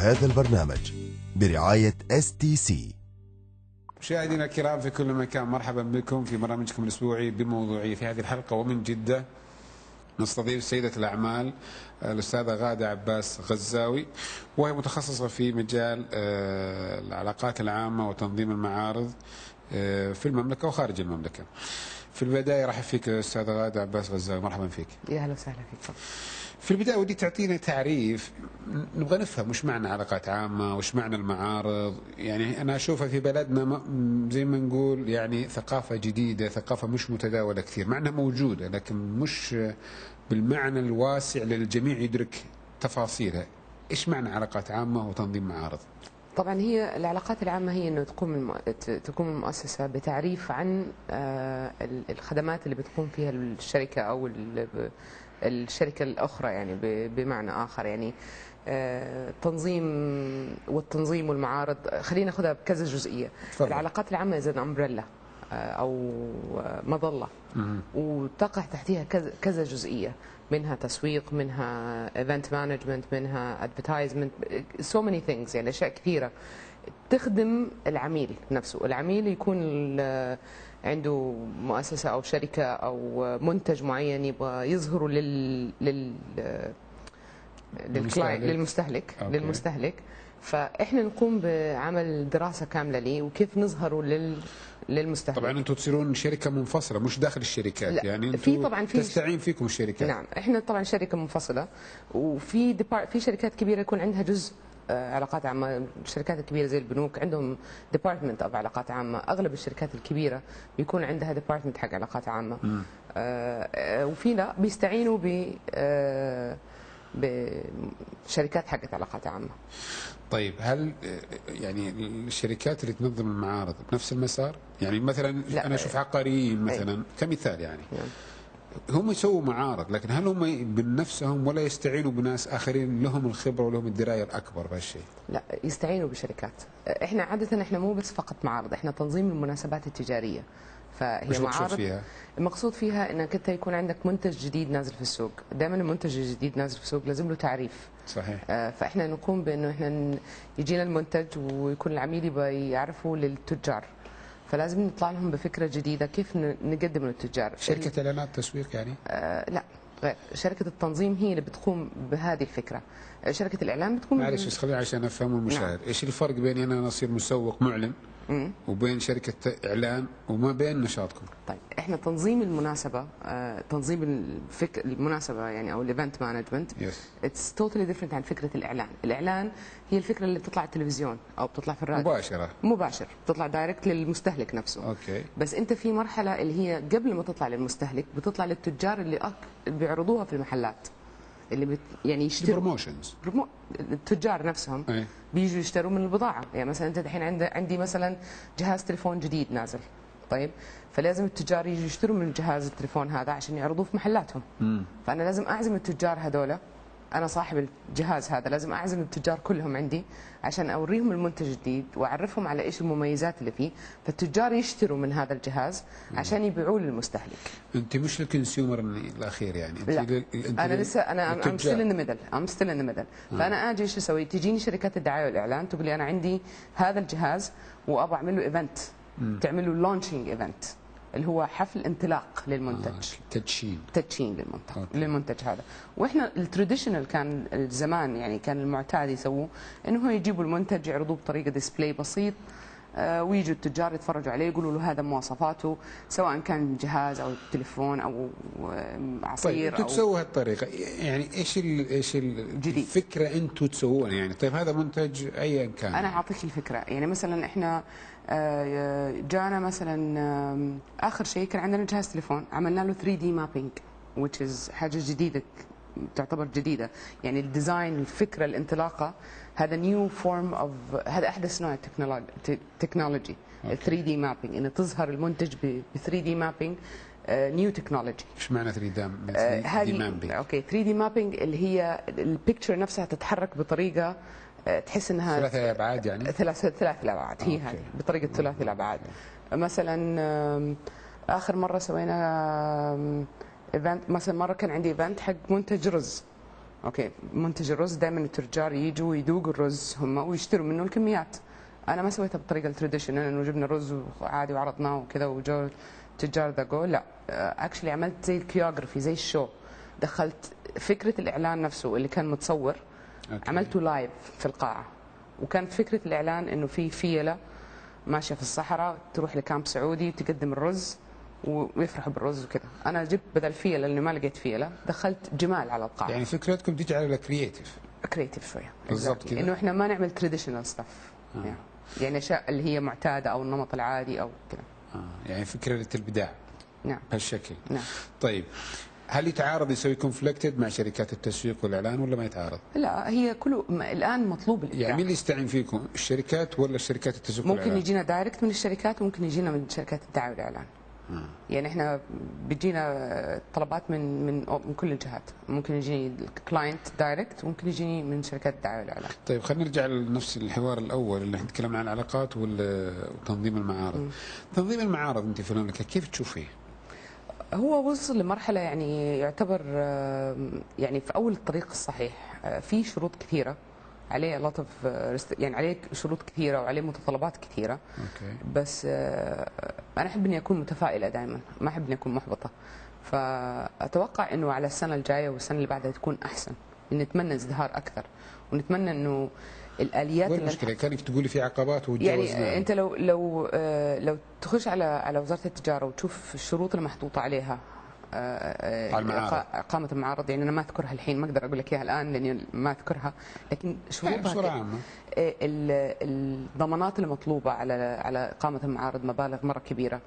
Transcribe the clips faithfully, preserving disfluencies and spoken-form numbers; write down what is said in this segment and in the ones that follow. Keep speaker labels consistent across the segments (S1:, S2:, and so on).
S1: هذا البرنامج برعاية إس تي سي.
S2: مشاهدينا الكرام في كل مكان، مرحبا بكم في برنامجكم الأسبوعي بموضوعية. في هذه الحلقة ومن جدة نستضيف سيدة الأعمال الأستاذة غادة عباس غزاوي، وهي متخصصة في مجال العلاقات العامة وتنظيم المعارض في المملكة وخارج المملكة. في البداية رحب فيك أستاذة غادة عباس غزاوي، مرحبا فيك.
S3: يا أهلا وسهلا فيك.
S2: في البداية ودي تعطينا تعريف، نبغى نفهم وش معنى علاقات عامة، وش معنى المعارض. يعني أنا أشوفها في بلدنا زي ما نقول يعني ثقافة جديدة، ثقافة مش متداولة كثير، مع أنها موجودة لكن مش بالمعنى الواسع للجميع يدرك تفاصيلها. إيش معنى علاقات عامة وتنظيم معارض؟
S3: طبعا هي العلاقات العامة هي أنه تقوم الم... تقوم المؤسسة بتعريف عن الخدمات اللي بتقوم فيها الشركة أو ال... الشركة الأخرى، يعني بمعنى آخر يعني تنظيم والتنظيم والمعارض. خلينا ناخذها بكذا جزئية. فضل. العلاقات العامة زي أمبريلا أو مظلة، وتقع تحتها كذا كذا جزئية، منها تسويق، منها ايفنت مانجمنت، منها ادفرتايزمنت، سو ماني ثينجز، يعني أشياء كثيرة تخدم العميل نفسه. العميل يكون عنده مؤسسة أو شركة أو منتج معين يبغى يظهره لل لل للمستهلك, للمستهلك. للمستهلك. فإحنا نقوم بعمل دراسة كاملة ليه وكيف نظهره لل للمستهلك.
S2: طبعا انتم تصيرون شركة منفصلة مش داخل الشركات،
S3: لا.
S2: يعني
S3: في طبعا في
S2: تستعين فيكم الشركات.
S3: نعم، احنا طبعا شركة منفصلة، وفي في شركات كبيرة يكون عندها جزء علاقات عامة. الشركات الكبيرة زي البنوك عندهم ديبارتمنت أو علاقات عامة. أغلب الشركات الكبيرة بيكون عندها ديبارتمنت حق علاقات عامة. آه وفي لا بيستعينوا ب آه بشركات حقت علاقات عامة.
S2: طيب هل يعني الشركات اللي تنظم المعارض بنفس المسار؟ يعني مثلا لا. أنا أشوف عقاريين مثلا أي. كمثال يعني نعم. هم يسووا معارض، لكن هل هم بنفسهم ولا يستعينوا بناس آخرين لهم الخبرة ولهم الدراية الأكبر بهالشيء؟
S3: لا، يستعينوا بشركات. احنا عادة احنا مو بس فقط معارض، احنا تنظيم المناسبات التجارية. فهي
S2: مش
S3: معارض
S2: فيها؟
S3: المقصود فيها انك انت يكون عندك منتج جديد نازل في السوق. دائما المنتج الجديد نازل في السوق لازم له تعريف.
S2: صحيح.
S3: آه فاحنا نقوم بانه احنا يجينا المنتج ويكون العميل يبغى يعرفه للتجار، فلازم نطلع لهم بفكرة جديدة كيف نقدم للتجار.
S2: شركة اعلانات تسويق يعني؟
S3: آه لا غير. شركة التنظيم هي اللي بتقوم بهذه الفكرة. شركة الإعلان بتقوم.
S2: معلش بس خليني عشان أفهم المشاهد. نعم. إيش الفرق بين أنا أصير مسوق معلن مم. وبين شركة إعلان وما بين نشاطكم؟
S3: طيب إحنا تنظيم المناسبة، آه تنظيم الفك... المناسبة يعني أو الإيفنت مانجمنت. اتس توتالي ديفرنت عن فكرة الإعلان. الإعلان هي الفكرة اللي بتطلع على التلفزيون أو بتطلع في الراديو.
S2: مباشرة.
S3: مباشر، بتطلع دايركت للمستهلك نفسه.
S2: أوكي.
S3: بس أنت في مرحلة اللي هي قبل ما تطلع للمستهلك بتطلع للتجار اللي أك... بيعرضوها في المحلات، اللي بت يعني يشتروا
S2: بروموشنز.
S3: برمو... التجار نفسهم أي. بيجوا يشتروا من البضاعه. يعني مثلا انت الحين عند... عندي مثلا جهاز تليفون جديد نازل، طيب فلازم التجار يجوا يشتروا من جهاز التليفون هذا عشان يعرضوه في محلاتهم. مم. فانا لازم اعزم التجار هذولا، انا صاحب الجهاز هذا لازم اعزم التجار كلهم عندي عشان اوريهم المنتج الجديد واعرفهم على ايش المميزات اللي فيه، فالتجار يشتروا من هذا الجهاز عشان يبيعوه للمستهلك.
S2: انت مش الكونسيومر الاخير يعني؟ انت
S3: لا. انت انا لسه انا ام ستيل ان ذا ميدل ام ستيل ان ذا ميدل. فانا اجي ايش اسوي؟ تجيني شركات الدعايه والاعلان تقول لي انا عندي هذا الجهاز وابغى اعمل له ايفنت، تعمل له لونشينج ايفنت اللي هو حفل انطلاق للمنتج.
S2: آه. تدشين
S3: تدشين للمنتج أوكي. للمنتج هذا. واحنا التراديشنال كان الزمان يعني كان المعتاد يسووه انه هو يجيبوا المنتج يعرضوه بطريقه ديسبلاي بسيط، آه ويجوا التجار يتفرجوا عليه يقولوا له هذا مواصفاته، سواء كان جهاز او تليفون او عصير.
S2: طيب انتم تسووا هالطريقه، يعني ايش ال ايش الفكره انتم تسوونها يعني؟ طيب هذا منتج ايا كان.
S3: انا اعطيك الفكره. يعني مثلا احنا جانا مثلا اخر شيء كان عندنا جهاز تليفون عملنا له ثري دي مابينج which is حاجه جديده تعتبر جديده. يعني الديزاين، الفكره، الانطلاقه، هذا نيو فورم اوف، هذا احدث نوع تكنولوجي. ثري دي مابينج انه تظهر المنتج ب ثري دي مابينج، نيو تكنولوجي.
S2: ايش معنى ثري دي مابينج؟
S3: اوكي ثري دي مابينج اللي هي البيكتشر نفسها تتحرك بطريقه تحس انها
S2: ثلاث الابعاد يعني؟
S3: ثلاث ثلاث الابعاد هي هذه بطريقه ثلاث الابعاد. مثلا اخر مره سوينا ايفنت، مثلا مره كان عندي ايفنت حق منتج رز، اوكي، منتج الرز دائما التجار يجوا يذوقوا الرز هم ويشتروا منه الكميات. انا ما سويتها بالطريقه التراديشنال انه جبنا رز عادي وعرضناه وكذا وجو تجار ذاقوه، لا اكشلي عملت زي الكيوغرافي زي الشو، دخلت فكره الاعلان نفسه اللي كان متصور أوكي. عملته لايف في القاعه، وكانت فكره الاعلان انه في فيله ماشيه في الصحراء تروح لكامب سعودي تقدم الرز ويفرحوا بالرز وكذا. انا جبت بدل فيله لاني ما لقيت فيله دخلت جمال على القاعه.
S2: يعني فكرتكم تجعل كرييتيف
S3: كرييتيف شويه
S2: بالضبط كذا،
S3: انه احنا ما نعمل تراديشنال ستاف آه. يعني. يعني اشياء اللي هي معتاده او النمط العادي او كذا
S2: آه. يعني فكره الابداع
S3: نعم
S2: بهالشكل.
S3: نعم.
S2: طيب هل يتعارض يسوي كونفليكتد مع شركات التسويق والاعلان ولا ما يتعارض؟
S3: لا، هي كله الان مطلوب الابداع.
S2: يعني مين اللي يستعين فيكم؟ الشركات ولا الشركات التسويق
S3: ممكن
S2: والإعلان؟
S3: يجينا دايركت من الشركات وممكن يجينا من شركات الدعايه والاعلان. آه. يعني احنا بيجينا طلبات من من من كل الجهات، ممكن يجيني الكلاينت دايركت وممكن يجيني من شركات الدعايه والاعلان.
S2: طيب خلينا نرجع لنفس الحوار الاول اللي احنا تكلمنا عن العلاقات وتنظيم المعارض. م. تنظيم المعارض انت في المملكه كيف تشوفيه؟
S3: هو وصل لمرحله يعني يعتبر يعني في اول الطريق الصحيح، في شروط كثيره عليه لطف يعني عليه شروط كثيره وعليه متطلبات كثيره.
S2: أوكي.
S3: بس انا احب اني اكون متفائله دائما، ما احب اني اكون محبطه. فاتوقع انه على السنه الجايه والسنه اللي بعدها تكون احسن، نتمنى ازدهار اكثر ونتمنى انه الاليات.
S2: وين المشكله؟ كانك تقولي في عقبات وتجاوزناها.
S3: يعني انت لو لو لو تخش على على وزاره التجاره وتشوف الشروط المحطوطه عليها
S2: على المعارض،
S3: اقامه المعارض، يعني انا ما اذكرها الحين، ما اقدر اقول لك اياها الان لاني ما اذكرها، لكن شروطها
S2: بصوره عامه
S3: الضمانات المطلوبه على على اقامه المعارض مبالغ مره كبيره،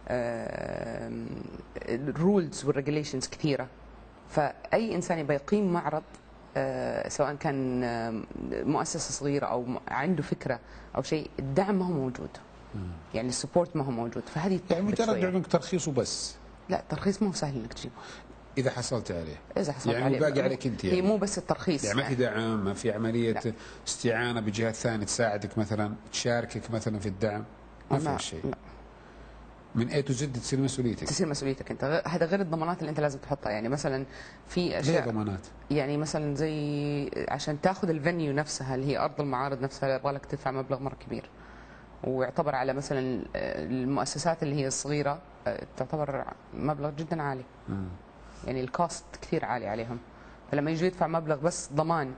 S3: الرولز والريجوليشنز كثيره. فاي انسان يبغى يقيم معرض سواء كان مؤسسه صغيره او عنده فكره او شيء، الدعم ما هو موجود، يعني السبورت ما هو موجود. فهذه
S2: يعني مجرد عندك ترخيص وبس.
S3: لا، الترخيص مو سهل انك تجيبه
S2: اذا حصلت عليه.
S3: اذا حصلت
S2: يعني
S3: عليه
S2: باقي عليك انت. يعني
S3: هي مو بس الترخيص،
S2: يعني ما في دعم، ما في عمليه
S3: لا.
S2: استعانه بجهات ثانيه تساعدك مثلا، تشاركك مثلا في الدعم، ما في شيء. لا. من اي تو زد تصير مسؤوليتك.
S3: تصير مسؤوليتك انت. هذا غير الضمانات اللي انت لازم تحطها. يعني مثلا في اشياء
S2: ليه ضمانات؟
S3: يعني مثلا زي عشان تاخذ الفنيو نفسها اللي هي ارض المعارض نفسها يبغى لك تدفع مبلغ مره كبير، ويعتبر على مثلا المؤسسات اللي هي الصغيره تعتبر مبلغ جدا عالي. م. يعني الكوست كثير عالي عليهم، فلما يجي يدفع مبلغ بس ضمان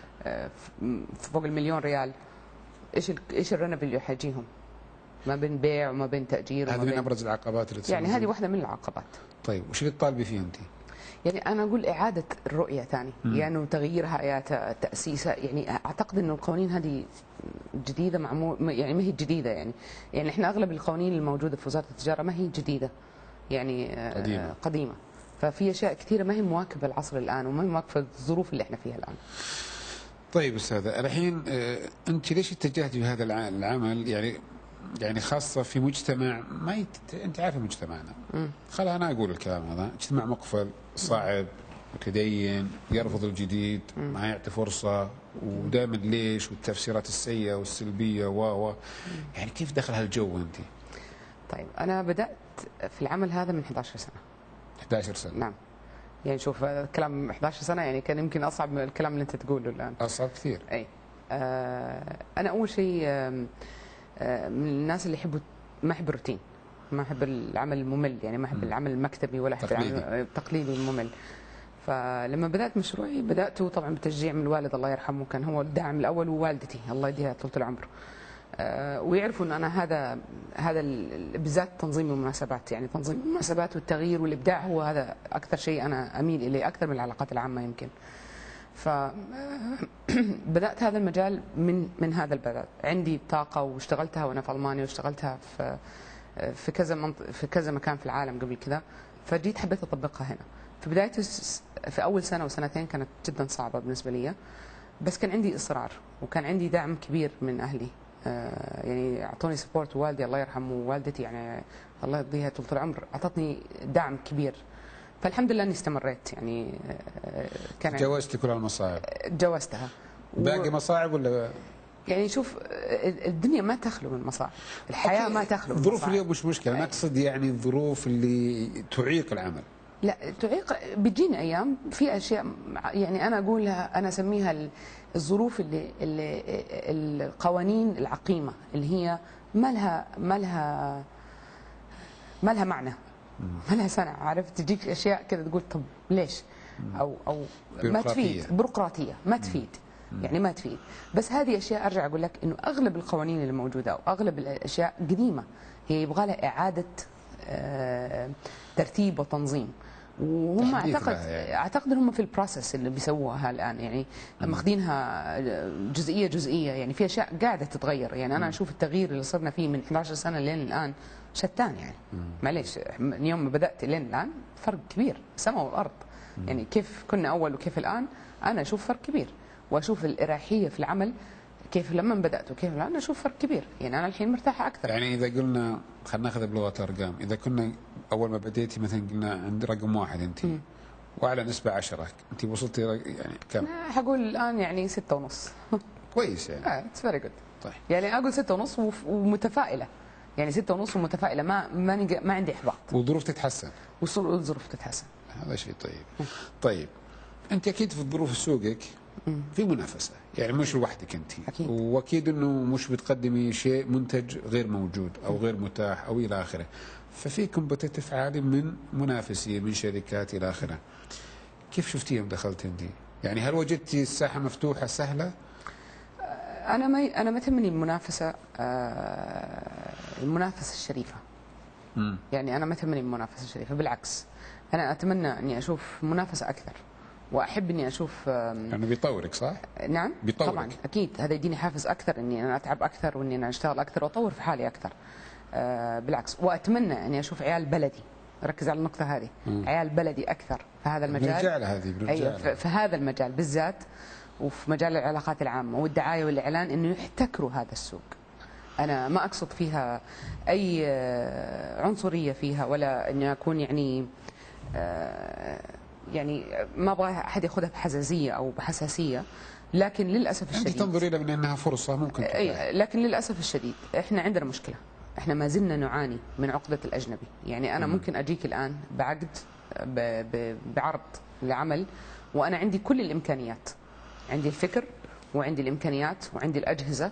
S3: فوق المليون ريال، ايش ايش الرنب اللي حيجيهم؟ ما بين بيع وما بين تاجير.
S2: هذه من ابرز العقبات اللي تصير.
S3: يعني هذه واحده من العقبات.
S2: طيب وش اللي تطالبي فيه انت؟
S3: يعني انا اقول اعاده الرؤيه ثاني، يعني وتغييرها يا تاسيسها. يعني اعتقد انه القوانين هذه جديده معمول، يعني ما هي جديده. يعني يعني احنا اغلب القوانين الموجوده في وزاره التجاره ما هي جديده، يعني قديمه, قديمة. ففي اشياء كثيره ما هي مواكبه العصر الان وما هي مواكبه الظروف اللي احنا فيها الان.
S2: طيب استاذه الحين انت ليش اتجهتي بهذا العمل؟ يعني يعني خاصه في مجتمع ما يت... انت عارفه مجتمعنا. خل انا اقول الكلام هذا، مجتمع مقفل صعب متدين يرفض الجديد، ما يعطي فرصه، ودائما ليش والتفسيرات السيئه والسلبيه و و يعني كيف دخل هالجو انت؟
S3: طيب انا بدات في العمل هذا من إحدى عشرة سنه.
S2: إحدى عشرة سنه.
S3: نعم. يعني شوف كلام إحدى عشرة سنه يعني كان يمكن اصعب من الكلام اللي انت تقوله الان.
S2: اصعب كثير.
S3: اي. آه انا اول شيء آه من الناس اللي يحبوا ما احب الروتين، ما احب العمل الممل، يعني ما احب العمل المكتبي ولا احب العمل التقليدي الممل. فلما بدات مشروعي بداته طبعا بتشجيع من الوالد الله يرحمه، كان هو الداعم الاول، ووالدتي الله يديها طول العمر. أه ويعرفوا ان انا هذا هذا بالذات تنظيم المناسبات، يعني تنظيم المناسبات والتغيير والابداع هو هذا اكثر شيء انا اميل اليه اكثر من العلاقات العامه يمكن. فبدأت هذا المجال من من هذا البدء، عندي طاقة واشتغلتها وأنا في ألمانيا واشتغلتها في في كذا منط... في كذا مكان في العالم قبل كذا، فجيت حبيت أطبقها هنا. في بداية في أول سنة وسنتين كانت جدا صعبة بالنسبة لي، بس كان عندي إصرار وكان عندي دعم كبير من أهلي، يعني أعطوني سبورت، والدي الله يرحمه ووالدتي يعني الله يديها طول العمر أعطتني دعم كبير. فالحمد لله اني استمريت. يعني
S2: كان تجاوزتي كل المصاعب؟
S3: تجاوزتها.
S2: باقي مصاعب ولا؟
S3: يعني شوف الدنيا ما تخلو من مصاعب، الحياه ما تخلو من
S2: الظروف
S3: مصاعب.
S2: اليوم مش مشكله، انا اقصد يعني الظروف اللي تعيق العمل.
S3: لا تعيق، بتجيني ايام في اشياء يعني انا اقولها، انا اسميها ال- الظروف اللي, اللي القوانين العقيمه اللي هي ما لها ما لها ما لها معنى، ما لها سنه، عرفت؟ تجيك اشياء كذا تقول طب ليش؟ او او ما
S2: بيروقراطية.
S3: تفيد، بيروقراطيه ما تفيد، يعني ما تفيد. بس هذه اشياء ارجع اقول لك انه اغلب القوانين اللي موجوده او اغلب الاشياء قديمه، هي يبغى لها اعاده آه، ترتيب وتنظيم. وهم
S2: تحديث
S3: اعتقد
S2: لها يعني.
S3: اعتقد هم في البروسيس اللي بيسووها الان، يعني ماخذينها جزئيه جزئيه، يعني في اشياء قاعده تتغير. يعني انا اشوف التغيير اللي صرنا فيه من احد عشر سنه لين الان شتان، يعني معليش من يوم ما بدات لين الان فرق كبير، السماء والارض. يعني كيف كنا اول وكيف الان، انا اشوف فرق كبير. واشوف الاريحيه في العمل كيف لما بدات وكيف الان، اشوف فرق كبير. يعني انا الحين مرتاحه اكثر.
S2: يعني اذا قلنا خلينا ناخذ بلغه ارقام، اذا كنا اول ما بديتي مثلا قلنا عند رقم واحد انت واعلى نسبه عشرة، انت وصلتي رق- يعني كم؟
S3: أنا حقول الان يعني ستة ونص.
S2: كويس يعني.
S3: اه اتس فيري جود.
S2: طيب
S3: يعني اقول ستة ونص وف- ومتفائله، يعني ستة ونص ومتفائله، ما ما, نج- ما عندي احباط،
S2: والظروف تتحسن،
S3: والظروف تتحسن.
S2: هذا شيء طيب. طيب انت اكيد في ظروف سوقك في منافسه، يعني مش لوحدك انت،
S3: أكيد.
S2: واكيد انه مش بتقدمي شيء منتج غير موجود او غير متاح او الى اخره، ففي كومبتيتيف عالي من منافسين من شركات الى اخره. كيف شفتيهم دخلت انت؟ يعني هل وجدتي الساحه مفتوحه سهله؟
S3: انا ما انا ما تهمني المنافسه، آه، المنافسه الشريفه.
S2: امم
S3: يعني انا ما تهمني المنافسه الشريفه، بالعكس انا اتمنى اني اشوف منافسه اكثر، واحب اني اشوف آم،
S2: يعني بيطورك صح؟
S3: نعم
S2: بيطورك.
S3: طبعا اكيد، هذا يديني حافز اكثر اني انا اتعب اكثر واني انا اشتغل اكثر واطور في حالي اكثر. آه، بالعكس، واتمنى اني اشوف عيال بلدي، ركز على النقطه هذه،
S2: مم.
S3: عيال بلدي اكثر في هذا المجال.
S2: بنرجع لها هذه بنرجع
S3: ايوه في
S2: لها.
S3: في هذا المجال بالذات، وفي مجال العلاقات العامه والدعايه والاعلان، انه يحتكروا هذا السوق. انا ما اقصد فيها اي آه، عنصريه فيها، ولا اني اكون يعني آه، يعني ما ابغى احد ياخذها بحزازيه او بحساسيه، لكن للاسف
S2: انت
S3: الشديد
S2: تنظري لها من انها فرصه ممكن تتاح.
S3: اي لكن للاسف الشديد احنا عندنا مشكله، احنا ما زلنا نعاني من عقده الاجنبي. يعني انا ممكن اجيك الان بعقد ب- ب- بعرض لعمل، وانا عندي كل الامكانيات، عندي الفكر وعندي الامكانيات وعندي الاجهزه،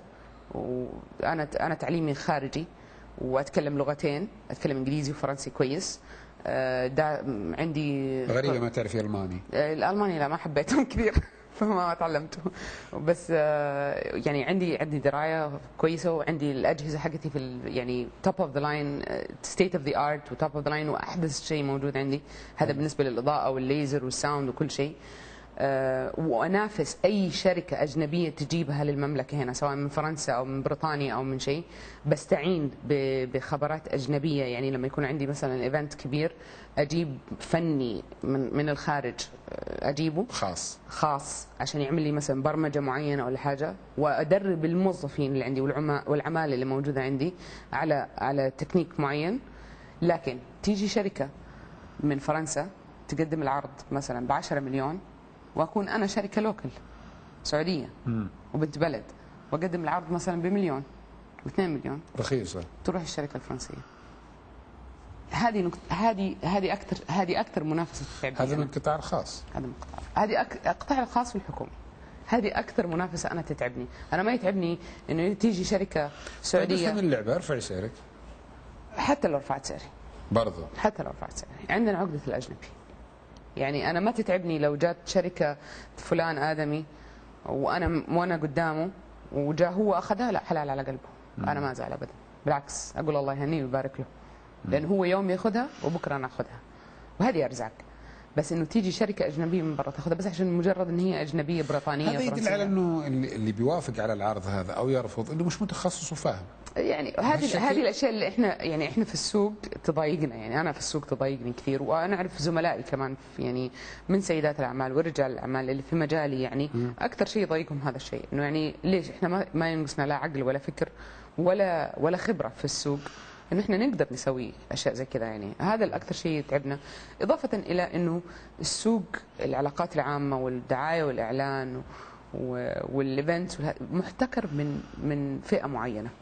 S3: وانا انا تعليمي خارجي واتكلم لغتين، اتكلم انجليزي وفرنسي كويس. آه، دا عندي
S2: غريبه ما تعرفي الماني.
S3: آه، الالماني لا ما حبيتهم كثير فما تعلمته. بس آه، يعني عندي عندي درايه كويسه، وعندي الاجهزه حقتي في ال- يعني توب اوف ذا لاين، ستيت اوف ذا ارت وتوب اوف ذا لاين، واحدث شيء موجود عندي. هذا بالنسبه للاضاءه والليزر والساوند وكل شيء. آه، وانافس اي شركه اجنبيه تجيبها للمملكه هنا، سواء من فرنسا او من بريطانيا او من شيء. بستعين ب- بخبرات اجنبيه، يعني لما يكون عندي مثلا ايفنت كبير اجيب فني من من الخارج، آه، اجيبه
S2: خاص.
S3: خاص عشان يعمل لي مثلا برمجه معينه ولا حاجه، وادرب الموظفين اللي عندي والعما- والعماله اللي موجوده عندي على على تكنيك معين. لكن تيجي شركه من فرنسا تقدم العرض مثلا ب عشرة مليون، واكون انا شركه لوكل سعوديه
S2: مم.
S3: وبنت بلد، واقدم العرض مثلا بمليون واثنين مليون،
S2: رخيصه.
S3: تروح الشركه الفرنسيه. هذه نقطة، هذه هذه اكثر هذه اكثر منافسه تتعبني.
S2: هذا من
S3: أنا.
S2: القطاع الخاص.
S3: هذا من القطاع، هذه أك... القطاع الخاص والحكومي، هذه اكثر منافسه انا تتعبني. انا ما يتعبني انه تيجي شركه
S2: سعوديه من
S3: سعوديه،
S2: اللعبه ارفعي سعرك
S3: حتى لو رفعت سعري،
S2: برضه.
S3: حتى لو رفعت سعري عندنا عقده الاجنبي. يعني انا ما تتعبني لو جات شركه فلان ادمي وانا وانا قدامه وجاء هو اخذها، لا حلال على قلبه، انا ما ازعل ابدا، بالعكس اقول الله يهنيه ويبارك له، لان هو يوم ياخذها وبكره انا اخذها، وهذه ارزاق. بس انه تيجي شركه اجنبيه من برا تاخذها بس عشان مجرد ان هي اجنبيه بريطانيه
S2: هذا يدل
S3: فرنسية.
S2: على انه اللي اللي بيوافق على العرض هذا او يرفض انه مش متخصص وفاهم.
S3: يعني
S2: هالشكل؟
S3: هذه هذه الاشياء اللي احنا يعني احنا في السوق تضايقنا. يعني انا في السوق تضايقني كثير، وانا اعرف زملائي كمان في يعني من سيدات الاعمال ورجال الاعمال اللي في مجالي، يعني اكثر شيء يضايقهم هذا الشيء، انه يعني ليش احنا ما ما ينقصنا لا عقل ولا فكر ولا ولا خبره في السوق، انه احنا نقدر نسوي اشياء زي كذا. يعني هذا الاكثر شيء يتعبنا، اضافه الى انه السوق العلاقات العامه والدعايه والاعلان والايفنتس محتكر من من فئه معينه.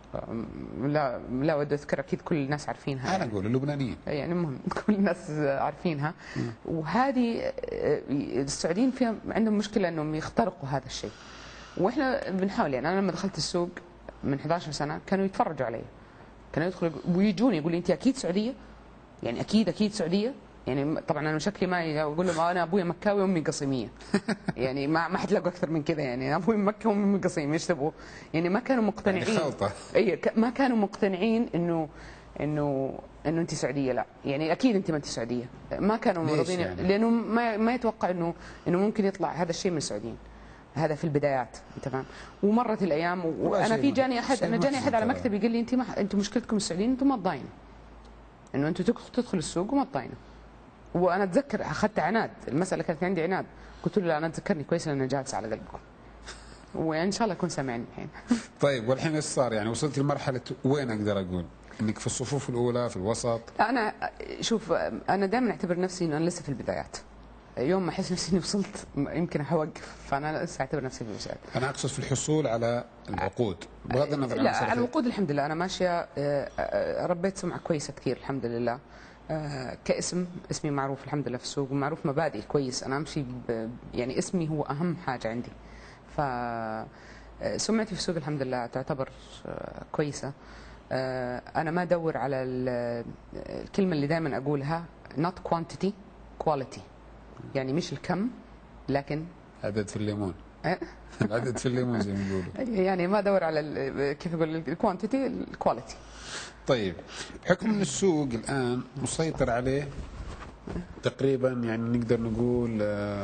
S3: لا لا ودي اذكر، اكيد كل الناس عارفينها.
S2: انا اقول اللبنانيين
S3: يعني المهم كل الناس عارفينها. وهذه السعوديين فيها عندهم مشكله انهم يخترقوا هذا الشيء، واحنا بنحاول. يعني انا لما دخلت السوق من إحدى عشرة سنه كانوا يتفرجوا علي، كانوا يدخلوا ويجوني يقول لي انت اكيد سعوديه، يعني اكيد اكيد سعوديه. يعني طبعا انا شكلي ما اقول لهم انا ابوي مكاوي وامي قصيميه. يعني ما ما حتلاقوا اكثر من كذا، يعني ابوي من مكه وامي قصيم، ايش تبغوا؟ يعني ما كانوا مقتنعين.
S2: يعني خلطه.
S3: اي ما كانوا مقتنعين انه انه انه انت سعوديه. لا يعني اكيد انت ما انت سعوديه. ما كانوا راضيين
S2: يعني؟
S3: لانه ما ما يتوقع انه انه ممكن يطلع هذا الشيء من السعوديين. هذا في البدايات، انت فاهم. ومرت الايام وانا في جاني احد انا جاني احد على مكتبي قال لي انت ما انتم مشكلتكم السعوديين، انتم ما تضاينوا انه انتم تدخلوا السوق وما تضاينوا. وانا اتذكر اخذت عناد، المساله كانت عندي عناد، قلت له لا انا تذكرني كويس لان انا جالسه على قلبكم، وان شاء الله يكون سامعني الحين.
S2: طيب والحين ايش صار؟ يعني وصلت لمرحله وين اقدر اقول؟ انك في الصفوف الاولى، في الوسط؟
S3: انا شوف، انا دائما اعتبر نفسي انه انا لسه في البدايات. يوم ما احس نفسي اني وصلت يمكن حوقف، فانا لسه اعتبر نفسي في البدايات.
S2: انا اقصد في الحصول على العقود بغض النظر عن
S3: لا على الوقود الحمد لله انا ماشيه، ربيت سمعه كويسه كثير الحمد لله. كاسم اسمي معروف الحمد لله في السوق، ومعروف مبادئي كويس. انا امشي يعني اسمي هو اهم حاجه عندي. ف سمعتي في السوق الحمد لله تعتبر كويسه. انا ما ادور على الكلمه اللي دائما اقولها not quantity quality، يعني مش الكم لكن
S2: عدد في الليمون. العدد في الليمون زي ما يقولوا.
S3: يعني ما ادور على كيف اقول الكوانتيتي، الكواليتي.
S2: طيب بحكم ان السوق الان مسيطر عليه تقريبا، يعني نقدر نقول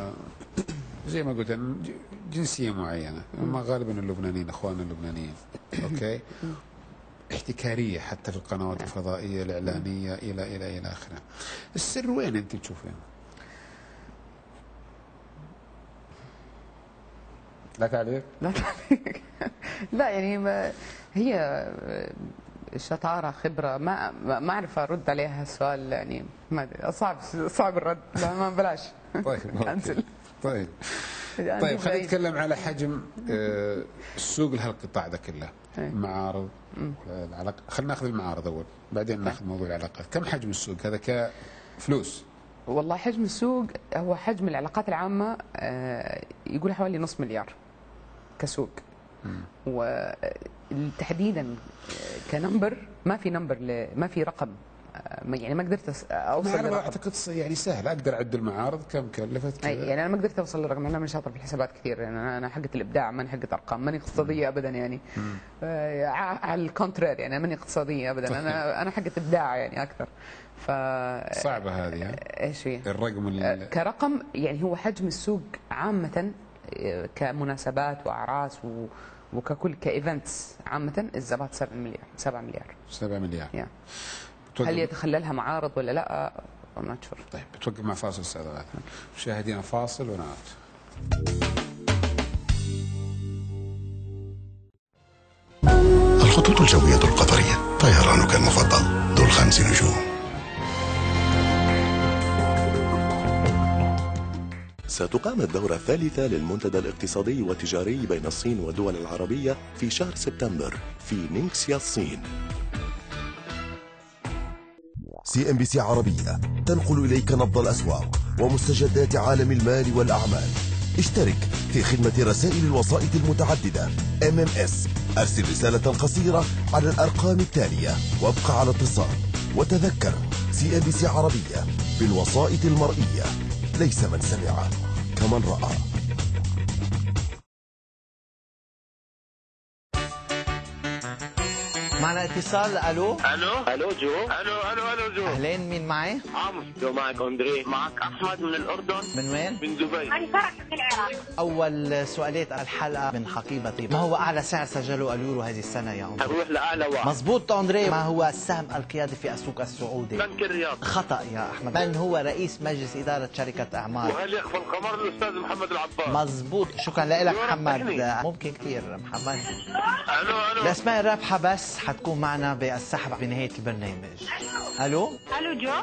S2: زي ما قلت جنسيه معينه، ما غالبا اللبنانيين اخواننا اللبنانيين، اوكي؟ احتكاريه حتى في القنوات الفضائيه الاعلانيه الى الى الى اخره. السر وين انت تشوفين؟ لا تعليق؟
S3: لا تعليق. لا يعني ما هي شطاره خبره، ما ما اعرف ارد عليها السؤال، يعني ما صعب صعب الرد. لا ما بلاش.
S2: طيب
S3: انزل.
S2: طيب طيب خلينا نتكلم على حجم السوق لهالقطاع ده كله. المعارض، العلاقة، خلينا ناخذ المعارض اول بعدين ناخذ موضوع العلاقات. كم حجم السوق هذا كفلوس؟
S3: والله حجم السوق هو حجم العلاقات العامه يقول حوالي نص مليار كسوق. وتحديدا كنمبر ما في نمبر، ما في رقم، يعني ما قدرت اوصل
S2: لرقم. اعتقد يعني سهل اقدر اعد المعارض كم كلفت كذا.
S3: يعني انا ما قدرت اوصل لرقم، انا مش شاطر في الحسابات كثير، يعني انا انا حقه الابداع ماني حقه ارقام، ماني اقتصاديه ابدا يعني. آه على الكونترير يعني ماني اقتصاديه ابدا. انا انا حقه ابداع يعني اكثر. ف
S2: صعبه هذه. ها
S3: ايش هي
S2: الرقم اللي...
S3: كرقم؟ يعني هو حجم السوق عامه كمناسبات واعراس و... وككل كايفنتس عامه الزبائن سبعة مليار سبعة مليار
S2: سبعة مليار.
S3: yeah. هل يتخللها معارض ولا لا؟ I'm not sure.
S2: طيب بتوقف مع فاصل استاذ غاده. مشاهدينا فاصل ونعود.
S1: الخطوط الجوية القطرية طيرانك المفضل ذو الخمس نجوم.
S4: ستقام الدورة الثالثة للمنتدى الاقتصادي والتجاري بين الصين والدول العربية في شهر سبتمبر في نينكسيا الصين.
S1: سي ام بي سي عربية تنقل إليك نبض الأسواق ومستجدات عالم المال والأعمال. اشترك في خدمة رسائل الوسائط المتعددة إم إم إس. أرسل رسالة قصيرة على الأرقام التالية وابقى على اتصال. وتذكر سي ام بي سي عربية بالوسائط المرئية، ليس من سمع كمن رأى.
S5: معنا اتصال. الو
S6: الو الو جو الو الو الو جو.
S5: اهلين، مين معي؟
S6: عمرو. جو معك اندري. معك احمد من الاردن.
S5: من وين؟
S6: من دبي.
S7: انا فرح من العراق.
S5: اول سؤالات الحلقه من حقيبتي، ما هو اعلى سعر سجله اليورو هذه السنه يا اندري؟
S6: نروح لاعلى واحد.
S5: مزبوط اندري. ما هو السهم القيادي في السوق السعودي؟
S6: بنك الرياض.
S5: خطا يا احمد. من هو رئيس مجلس اداره شركه اعمال؟
S6: وهل يخفى القمر الاستاذ محمد العباس.
S5: مزبوط. شكرا لك محمد. ممكن كثير محمد.
S6: الو الو.
S5: الاسماء الرابحه بس حتكون معنا بالسحب بنهايه البرنامج. الو
S7: الو جو.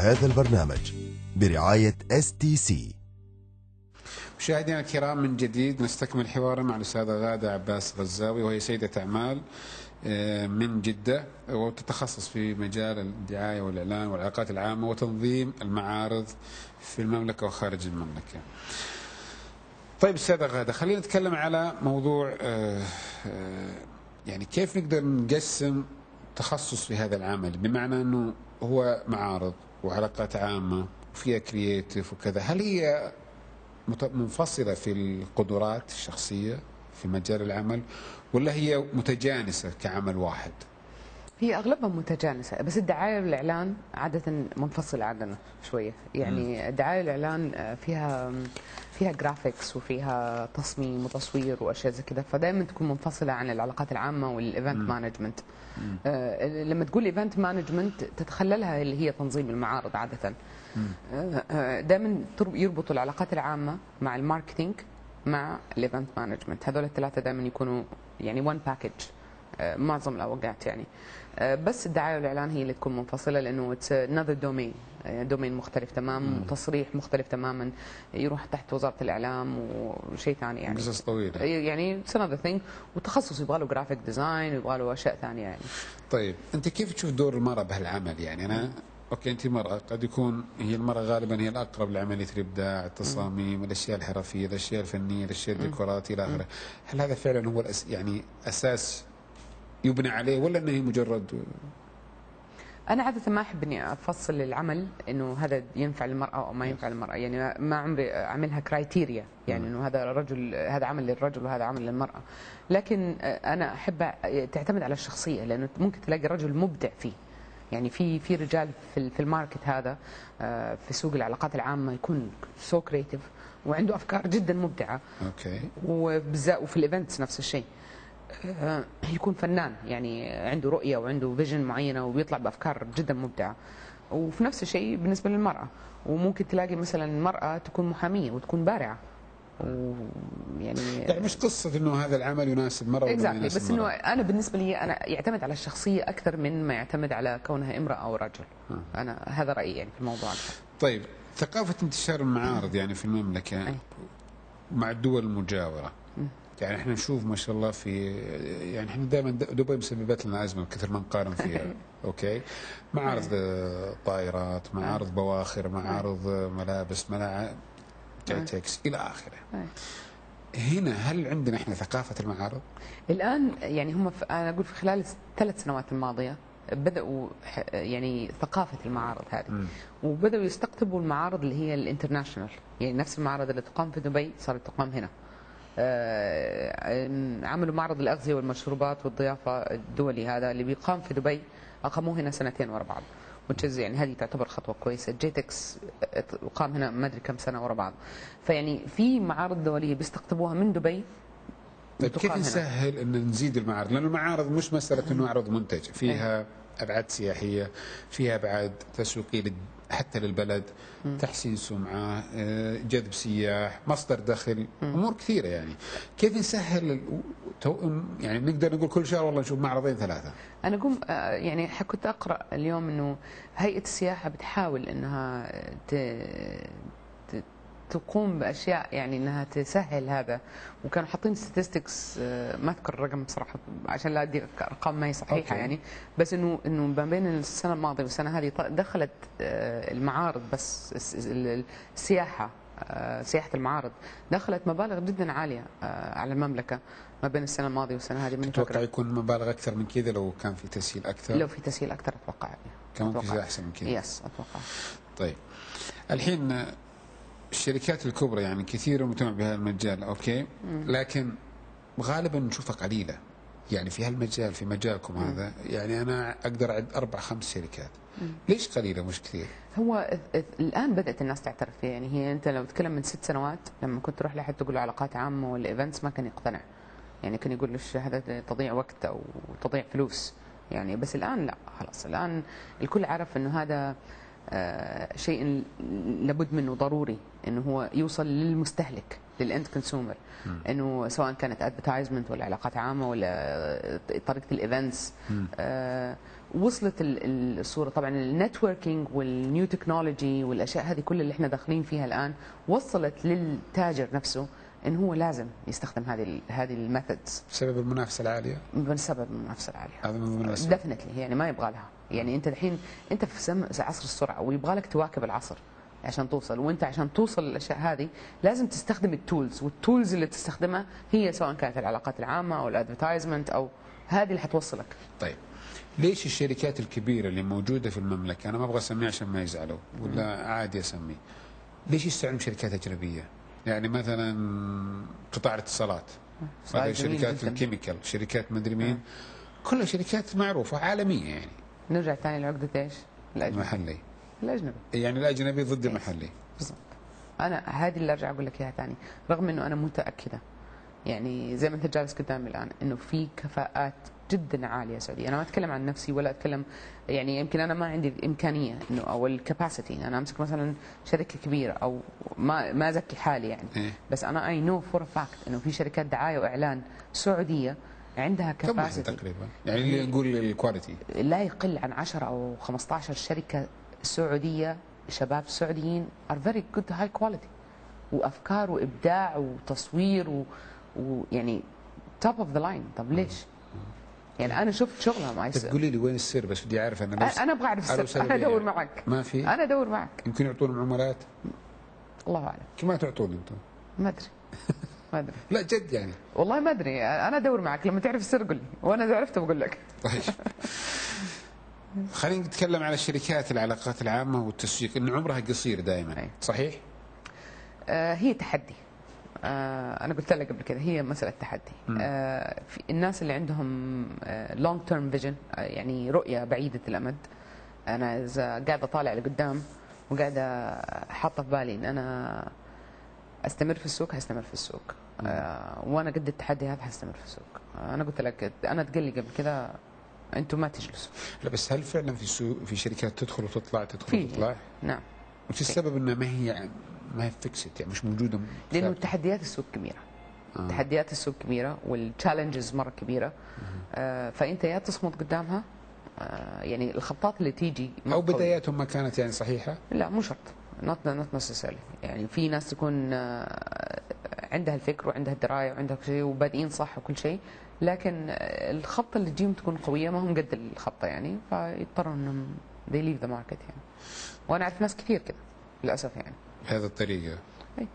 S1: هذا البرنامج برعاية إس تي سي.
S2: مشاهدينا الكرام، من جديد نستكمل حوارا مع الأستاذة غادة عباس غزاوي، وهي سيدة أعمال من جدة، وتتخصص في مجال الدعاية والإعلان والعلاقات العامة وتنظيم المعارض في المملكة وخارج المملكة. طيب أستاذة غادة، خلينا نتكلم على موضوع يعني كيف نقدر نقسم تخصص في هذا العمل، بمعنى أنه هو معارض وعلاقات عامة وفيها كرييتيف وكذا، هل هي منفصلة في القدرات الشخصية في مجال العمل ولا هي متجانسة كعمل واحد؟
S3: هي اغلبها متجانسه، بس الدعايه والاعلان عاده منفصله عندنا شويه، يعني الدعايه والاعلان فيها فيها جرافيكس وفيها تصميم وتصوير واشياء زي كذا، فدائما تكون منفصله عن العلاقات العامه والايفنت مانجمنت. آه لما تقول ايفنت مانجمنت تتخللها اللي هي تنظيم المعارض عاده. آه دائما يربطوا العلاقات العامه مع الماركتينج مع الايفنت مانجمنت، هذول الثلاثه دائما يكونوا يعني وان باكج آه معظم الاوقات يعني. بس الدعايه والاعلان هي اللي تكون منفصله، لانه اتس انذر دومين، دومين مختلف تماما، وتصريح مختلف تماما، يروح تحت وزاره الاعلام وشيء ثاني يعني.
S2: قصص طويله
S3: يعني اتس انذر ثينج، وتخصص يبغى له جرافيك ديزاين ويبغى له اشياء ثانيه يعني.
S2: طيب انت كيف تشوف دور المراه بهالعمل؟ يعني انا اوكي انت مراه، قد يكون هي المراه غالبا هي الاقرب لعمليه الابداع، التصاميم، الاشياء الحرفيه، الاشياء الفنيه، الاشياء الديكورات الى اخره. هل هذا فعلا هو الأس يعني اساس يبنى عليه، ولا انه هي مجرد؟
S3: انا عاده ما احب اني افصل العمل انه هذا ينفع للمراه او ما ينفع للمراه، يعني ما عمري اعملها كرايتيريا، يعني انه هذا رجل، هذا عمل للرجل وهذا عمل للمراه. لكن انا احب تعتمد على الشخصيه، لانه ممكن تلاقي رجل مبدع فيه، يعني في في رجال في في الماركت هذا في سوق العلاقات العامه يكون سو كريتيف وعنده افكار جدا مبدعه.
S2: اوكي.
S3: وبالذات وفي الايفنتس نفس الشيء، يكون فنان، يعني عنده رؤية وعنده فيجن معينة وبيطلع بأفكار جدا مبدعة. وفي نفس الشيء بالنسبة للمرأة، وممكن تلاقي مثلا مرأة تكون محامية وتكون بارعة، ويعني
S2: يعني مش قصة انه هذا العمل يناسب مرأة ولا
S3: exactly.
S2: يناسب
S3: بس انه انا بالنسبة لي انا يعتمد على الشخصية اكثر من ما يعتمد على كونها امرأة او رجل. م. انا هذا رأيي يعني في الموضوع ده.
S2: طيب ثقافة انتشار المعارض يعني في المملكة أي. مع الدول المجاورة، يعني احنا نشوف ما شاء الله في، يعني احنا دائما دبي مسببت لنا ازمه كثر ما نقارن فيها. اوكي، معارض طائرات، معارض بواخر، معارض ملابس، ملاعب، جايتكس الى اخره. هنا هل عندنا احنا ثقافه المعارض؟
S3: الان يعني هم انا اقول في خلال الثلاث سنوات الماضيه بدأوا يعني ثقافة المعارض هذه، م. وبدأوا يستقطبوا المعارض اللي هي الانترناشونال، يعني نفس المعارض اللي تقام في دبي صارت تقام هنا. آه عملوا معرض الأغذية والمشروبات والضيافة الدولي هذا اللي بيقام في دبي، أقاموه هنا سنتين ورا بعض، وتشز يعني هذه تعتبر خطوة كويسة. جيتكس قام هنا ما أدري كم سنة ورا بعض، فيعني في معارض دولية بيستقطبوها من دبي.
S2: طيب كيف نسهل ان نزيد المعارض؟ لأن المعارض مش مسألة انه نعرض منتج، فيها ابعاد سياحية، فيها ابعاد تسويقية حتى للبلد، م. تحسين سمعة، جذب سياح، مصدر دخل، م. امور كثيرة. يعني كيف نسهل يعني نقدر نقول كل شهر والله نشوف معرضين ثلاثة؟
S3: انا قم يعني كنت اقرا اليوم انه هيئة السياحة بتحاول انها تقوم باشياء يعني انها تسهل هذا، وكانوا حاطين ستاتستكس ما اذكر الرقم بصراحه عشان لا ادي ارقام ما هي صحيحه. أوكي. يعني بس انه انه ما بين السنه الماضيه والسنه هذه دخلت المعارض بس السياحه سياحه المعارض دخلت مبالغ جدا عاليه على المملكه ما بين السنه الماضيه والسنه هذه. من
S2: اتوقع يكون مبالغ اكثر من كذا لو كان في تسهيل اكثر.
S3: لو في تسهيل اكثر اتوقع
S2: كان ممكن يصير احسن من كذا.
S3: يس اتوقع.
S2: طيب الحين الشركات الكبرى يعني كثير مهتمة بهذا المجال، اوكي، لكن غالبا نشوفها قليلة يعني في هالمجال، في مجالكم م. هذا، يعني انا اقدر اعد اربع خمس شركات. م. ليش قليلة مش كثير؟
S3: هو الان بدات الناس تعترف فيه، يعني هي انت لو تتكلم من ست سنوات لما كنت تروح لحد تقول له علاقات عامة ولا ايفنتس ما كان يقتنع، يعني كان يقول له هذا تضيع وقت او تضيع فلوس يعني. بس الان لا، خلاص الان الكل عرف انه هذا آه شيء لابد منه ضروري انه هو يوصل للمستهلك. للاند كونسيومر، انه سواء كانت ادفرتايزمنت ولا علاقات عامه ولا طريقه الايفنتس. آه وصلت الصوره طبعا النتوركينج والنيو تكنولوجي والاشياء هذه كل اللي احنا داخلين فيها الان وصلت للتاجر نفسه انه هو لازم يستخدم هذه هذه الميثودز
S2: بسبب المنافسه العاليه.
S3: بسبب المنافسه العاليه
S2: هذا من ضمن الاسباب.
S3: ديفنتلي يعني ما يبغى لها. يعني انت الحين انت في سم عصر السرعه ويبغى لك تواكب العصر عشان توصل، وانت عشان توصل للاشياء هذه لازم تستخدم التولز، والتولز اللي تستخدمها هي سواء كانت العلاقات العامه او الادفرتايزمنت او هذه اللي حتوصلك.
S2: طيب ليش الشركات الكبيره اللي موجوده في المملكه، انا ما ابغى اسميه عشان ما يزعلوا ولا عادي اسميه، ليش يستعملون شركات اجنبيه؟ يعني مثلا قطاع الاتصالات، هذه شركات الكيميكال، شركات مدري مين، كلها شركات معروفه عالميه. يعني
S3: نرجع ثاني لعقده ايش؟
S2: الأجنبي. المحلي
S3: الاجنبي،
S2: يعني الاجنبي ضد المحلي
S3: بالضبط. انا هذه اللي ارجع اقول لك اياها ثاني، رغم انه انا متاكده يعني زي ما انت جالس قدامي الان انه في كفاءات جدا عاليه سعوديه. انا ما اتكلم عن نفسي ولا اتكلم، يعني يمكن انا ما عندي الامكانيه انه او الكاباسيتي انا امسك مثلا شركه كبيره او ما ما ازكي حالي يعني
S2: إيه؟
S3: بس انا اي نو فور فاكت انه في شركات دعايه واعلان سعوديه عندها كاباسيتي
S2: تقريبا، يعني اللي نقول الكواليتي
S3: لا يقل عن عشرة او خمسة عشر شركه سعوديه، شباب سعوديين ار فيري جود هاي كواليتي، وافكار وابداع وتصوير ويعني توب اوف ذا لاين. طب ليش؟ يعني انا شفت شغلها مع يصير.
S2: تقولي لي وين السر؟ بس بدي اعرف. انا
S3: انا ابغى اعرف السر، انا ادور معك.
S2: ما في؟
S3: انا ادور معك.
S2: يمكن يعطون عمولات؟
S3: الله اعلم.
S2: كيف ما تعطون انتم؟
S3: ما ادري ما ادري
S2: لا جد يعني
S3: والله ما ادري. انا ادور معك، لما تعرف السر قل لي وانا اذا عرفته بقول لك.
S2: طيب خلينا نتكلم على الشركات العلاقات العامه والتسويق، انه عمرها قصير دائما.
S3: أي.
S2: صحيح؟
S3: آه هي تحدي. آه انا قلت لك قبل كده هي مساله تحدي. آه في الناس اللي عندهم لونج تيرم فيجن، يعني رؤيه بعيده الامد. انا اذا قاعده طالع لقدام وقاعده حاطه في بالي ان انا استمر في السوق، هستمر في السوق. آه وانا قد التحدي هذا هستمر في السوق. آه انا قلت لك انا تقول لي قبل كده انتم ما تجلسوا.
S2: لا بس هل فعلا في سوق في شركات تدخل وتطلع تدخل وتطلع؟
S3: نعم.
S2: وش السبب انها ما هي ما هي فيكسد، يعني مش موجوده؟
S3: لانه تحديات السوق كبيره. آه. تحديات السوق كبيره والتشالنجز مره كبيره. آه فانت يا تصمد قدامها، آه يعني الخطات اللي تيجي
S2: او بداياتهم ما كانت يعني صحيحه؟
S3: لا مو شرط، نوت نوت نسيسرلي. يعني في ناس تكون آه عندها الفكر وعندها الدرايه وعندها كل شيء وبادئين صح وكل شيء، لكن الخطه اللي تجيهم تكون قويه ما هم قد الخطه، يعني فيضطروا انهم they leave the market يعني. وانا اعرف ناس كثير كذا للاسف يعني
S2: بهذه الطريقه.
S3: أي.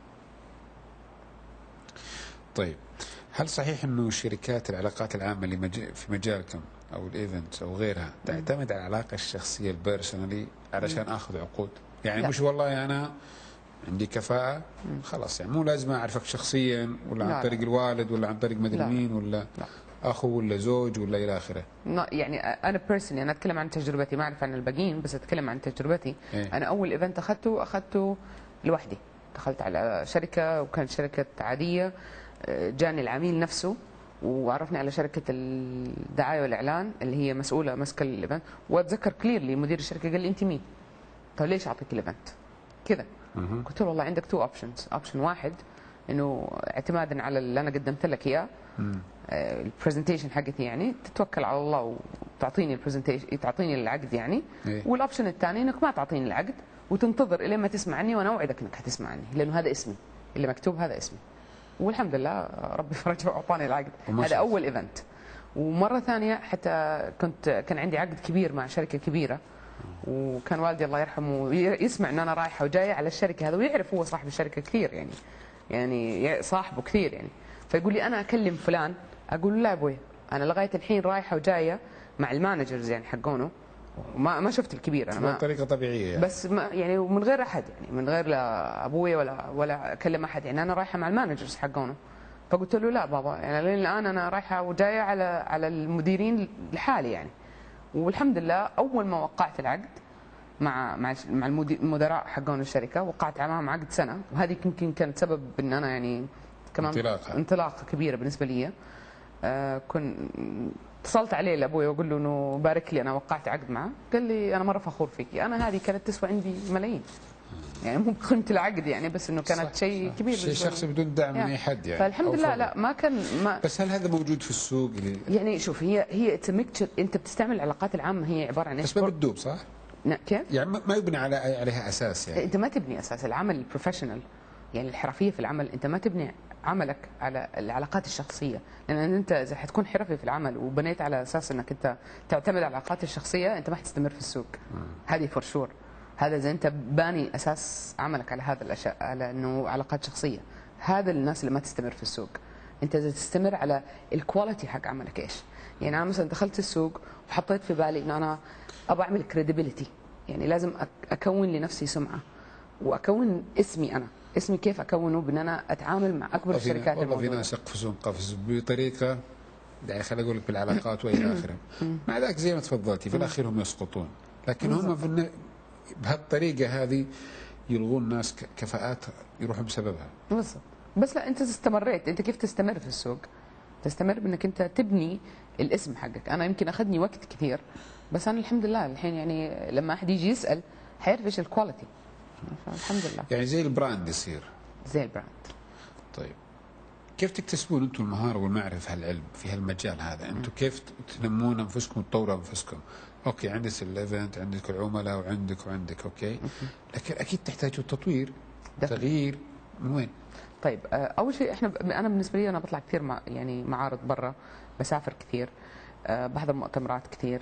S2: طيب هل صحيح انه الشركات العلاقات العامه اللي مج... في مجالكم او الايفنت او غيرها تعتمد على العلاقه الشخصيه البيرسونالي علشان اخذ عقود؟ يعني لا. مش والله انا عندي كفاءه خلاص، يعني مو لازم اعرفك شخصيا ولا عن طريق الوالد ولا عن طريق مدري مين ولا لا. اخو ولا زوج ولا الى اخره.
S3: يعني انا بيرسونلي انا اتكلم عن تجربتي، ما اعرف عن الباقيين بس اتكلم عن تجربتي. إيه؟ انا اول ايفنت اخذته اخذته لوحدي، دخلت على شركه وكانت شركه عاديه، جاني العميل نفسه وعرفني على شركه الدعايه والاعلان اللي هي مسؤوله ماسكه الايفنت، واتذكر كليرلي مدير الشركه قال لي انت مين؟ طيب ليش اعطيك الايفنت؟ كذا. قلت له والله عندك تو اوبشنز، اوبشن واحد انه اعتمادا على اللي انا قدمت لك اياه البرزنتيشن حقتي، يعني تتوكل على الله وتعطيني البرزنتيشن تعطيني العقد يعني. إيه؟ والاوبشن الثاني انك ما تعطيني العقد وتنتظر الين ما تسمعني، وانا اوعدك انك حتسمعني لانه هذا اسمي اللي مكتوب، هذا اسمي. والحمد لله ربي فرجه واعطاني العقد. هذا اول ايفنت. ومره ثانيه حتى كنت كان عندي عقد كبير مع شركه كبيره، وكان والدي الله يرحمه يسمع ان انا رايحه وجايه على الشركه هذا، ويعرف هو صاحب الشركه كثير يعني يعني صاحبه كثير يعني. فيقول لي انا اكلم فلان، اقول له لا ابوي انا لغايه الحين رايحه وجايه مع المانجرز يعني حقونه، ما ما شفت الكبير انا ما
S2: بطريقه طبيعيه يعني.
S3: بس ما يعني ومن غير احد يعني من غير لا ابوي ولا ولا اكلم احد، يعني انا رايحه مع المانجرز حقونه. فقلت له لا بابا يعني لين الان انا رايحه وجايه على على المديرين لحالي يعني. والحمد لله اول ما وقعت العقد مع مع مع المدراء حقون الشركه، وقعت معهم عقد سنه، وهذه يمكن كانت سبب ان انا يعني كمان
S2: انطلاقه
S3: انطلاقه كبيره بالنسبه لي. آه كنت اتصلت عليه لابوي واقول له انه بارك لي انا وقعت عقد معه، قال لي انا مره فخور فيكي، انا هذه كانت تسوى عندي ملايين يعني ممكن كنت العقد يعني، بس انه كانت شيء كبير
S2: شيء شخصي بدون دعم من اي حد يعني.
S3: فالحمد لله لا ما كان ما
S2: بس هل هذا موجود في السوق اللي
S3: يعني شوف هي هي اتس انت بتستعمل العلاقات العامه، هي عباره عن ايش؟
S2: بس ما بتدوب صح؟
S3: كيف؟
S2: يعني ما يبني على عليها اساس يعني.
S3: انت ما تبني اساس العمل البروفيشنال، يعني الحرفيه في العمل، انت ما تبني عملك على العلاقات الشخصيه، لان انت اذا حتكون حرفي في العمل وبنيت على اساس انك انت تعتمد على العلاقات الشخصيه، انت ما حتستمر في السوق. هذه فور شور. هذا اذا انت باني اساس عملك على هذا الاشياء، على انه علاقات شخصيه، هذا الناس اللي ما تستمر في السوق. انت اذا تستمر على الكواليتي حق عملك ايش؟ يعني انا مثلا دخلت السوق وحطيت في بالي انه انا ابغى اعمل كريديبيليتي، يعني لازم اكون لنفسي سمعه واكون اسمي انا. اسمي كيف اكونه؟ بان انا اتعامل مع اكبر الشركات الموجوده.
S2: والله في ناس يقفزون قفز بطريقه يعني خليني اقول لك بالعلاقات والى اخره، مع ذلك زي ما تفضلتي في الاخير هم يسقطون، لكن هم في الن... بهالطريقه هذه يلغون ناس كفاءات يروحون بسببها.
S3: بالضبط. بس لا انت استمريت، انت كيف تستمر في السوق؟ تستمر بانك انت تبني الاسم حقك. انا يمكن اخذني وقت كثير، بس انا الحمد لله الحين يعني لما احد يجي يسال حيعرف ايش الكواليتي. الحمد لله.
S2: يعني زي البراند يصير.
S3: زي البراند.
S2: طيب كيف تكتسبون انتم المهاره والمعرفه في هالعلم في هالمجال هذا؟ انتم كيف تنمون انفسكم وتطوروا انفسكم؟ اوكي عندك الايفنت، عندك العملاء وعندك وعندك اوكي، لكن اكيد تحتاجوا تطوير تغيير من وين؟
S3: طيب اول شيء احنا انا بالنسبه لي انا بطلع كثير مع يعني معارض برا، بسافر كثير، بحضر مؤتمرات كثير،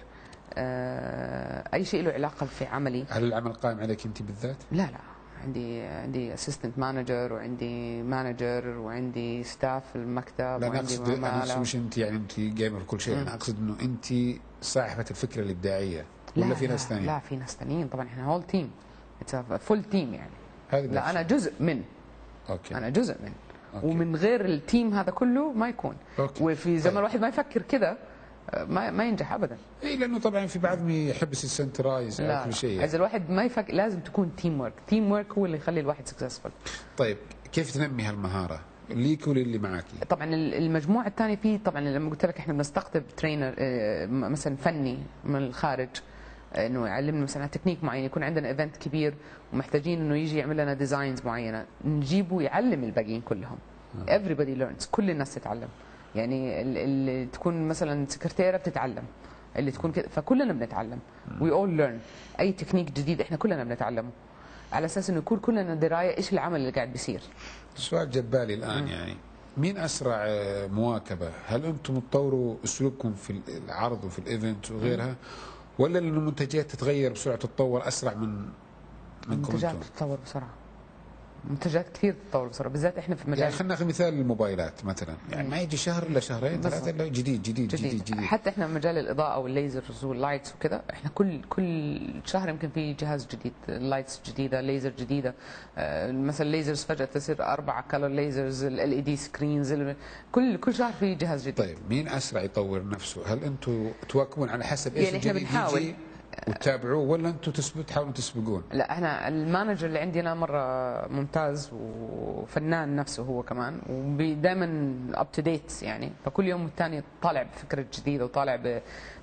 S3: اي شيء له علاقه في عملي.
S2: هل العمل قائم عليك انت بالذات؟
S3: لا لا عندي عندي اسيستنت مانجر وعندي مانجر وعندي ستاف في المكتب.
S2: لا انا اقصد انا اقصد مش انت يعني انت جيمر كل شيء، انا اقصد انه انت صاحبه الفكره الابداعيه ولا في ناس ثانيين؟
S3: لا في ناس ثانيين طبعا، احنا هول تيم، اتس فول تيم يعني.
S2: هذه
S3: لا انا جزء من
S2: اوكي
S3: انا جزء من
S2: أوكي.
S3: ومن غير التيم هذا كله ما يكون.
S2: أوكي.
S3: وفي زمن الواحد ما يفكر كذا ما ما ينجح ابدا.
S2: اي لانه طبعا في بعضهم يحب السنترايز على كل شيء يعني.
S3: اذا الواحد ما يفكر لازم تكون تيم ورك، تيم ورك هو اللي يخلي الواحد سكسسفول.
S2: طيب كيف تنمي هالمهاره ليك وللي معك؟
S3: طبعا المجموعه الثانيه فيه طبعا لما قلت لك احنا بنستقطب ترينر مثلا فني من الخارج انه يعلمنا مثلا تكنيك معين، يكون عندنا ايفنت كبير ومحتاجين انه يجي يعمل لنا ديزاينز معينه، نجيبه يعلم الباقيين كلهم. everybody learns، كل الناس تتعلم. يعني اللي تكون مثلا سكرتيره بتتعلم، اللي تكون كده، فكلنا بنتعلم. وي اول ليرن، اي تكنيك جديد احنا كلنا بنتعلمه على اساس انه يكون كلنا درايه ايش العمل اللي قاعد بيصير.
S2: السؤال جبالي الان م. يعني مين اسرع مواكبه؟ هل انتم تطوروا اسلوبكم في العرض وفي الايفنت وغيرها، ولا لأن المنتجات تتغير بسرعه تتطور اسرع من منكم؟
S3: المنتجات تتطور بسرعه، منتجات كثير تتطور بسرعه، بالذات احنا في مجال
S2: يعني خلينا ناخذ مثال الموبايلات مثلا، يعني ما يجي شهر الا شهرين ثلاثه الا جديد جديد, جديد جديد جديد
S3: حتى احنا في مجال الاضاءه والليزرز واللايتس وكذا، احنا كل كل شهر يمكن في جهاز جديد، لايتس جديده، ليزر جديده، آه مثلا ليزرز فجاه تصير اربعه كلر ليزرز، ال اي دي سكرينز، كل كل شهر في جهاز جديد.
S2: طيب مين اسرع يطور نفسه؟ هل انتم تواكبون على حسب ايش
S3: يعني احنا بنحاول
S2: وتتابعوه، ولا انتم تسبقوا تحاولون تسبقون؟
S3: لا احنا المانجر اللي عندنا مره ممتاز وفنان نفسه هو كمان، ودائما اب تو ديت يعني، فكل يوم والثاني طالع بفكره جديده وطالع ب...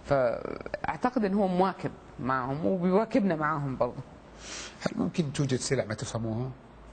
S3: فاعتقد انه هو مواكب معهم وبيواكبنا معاهم برضه.
S2: هل ممكن توجد سلع ما تفهموها؟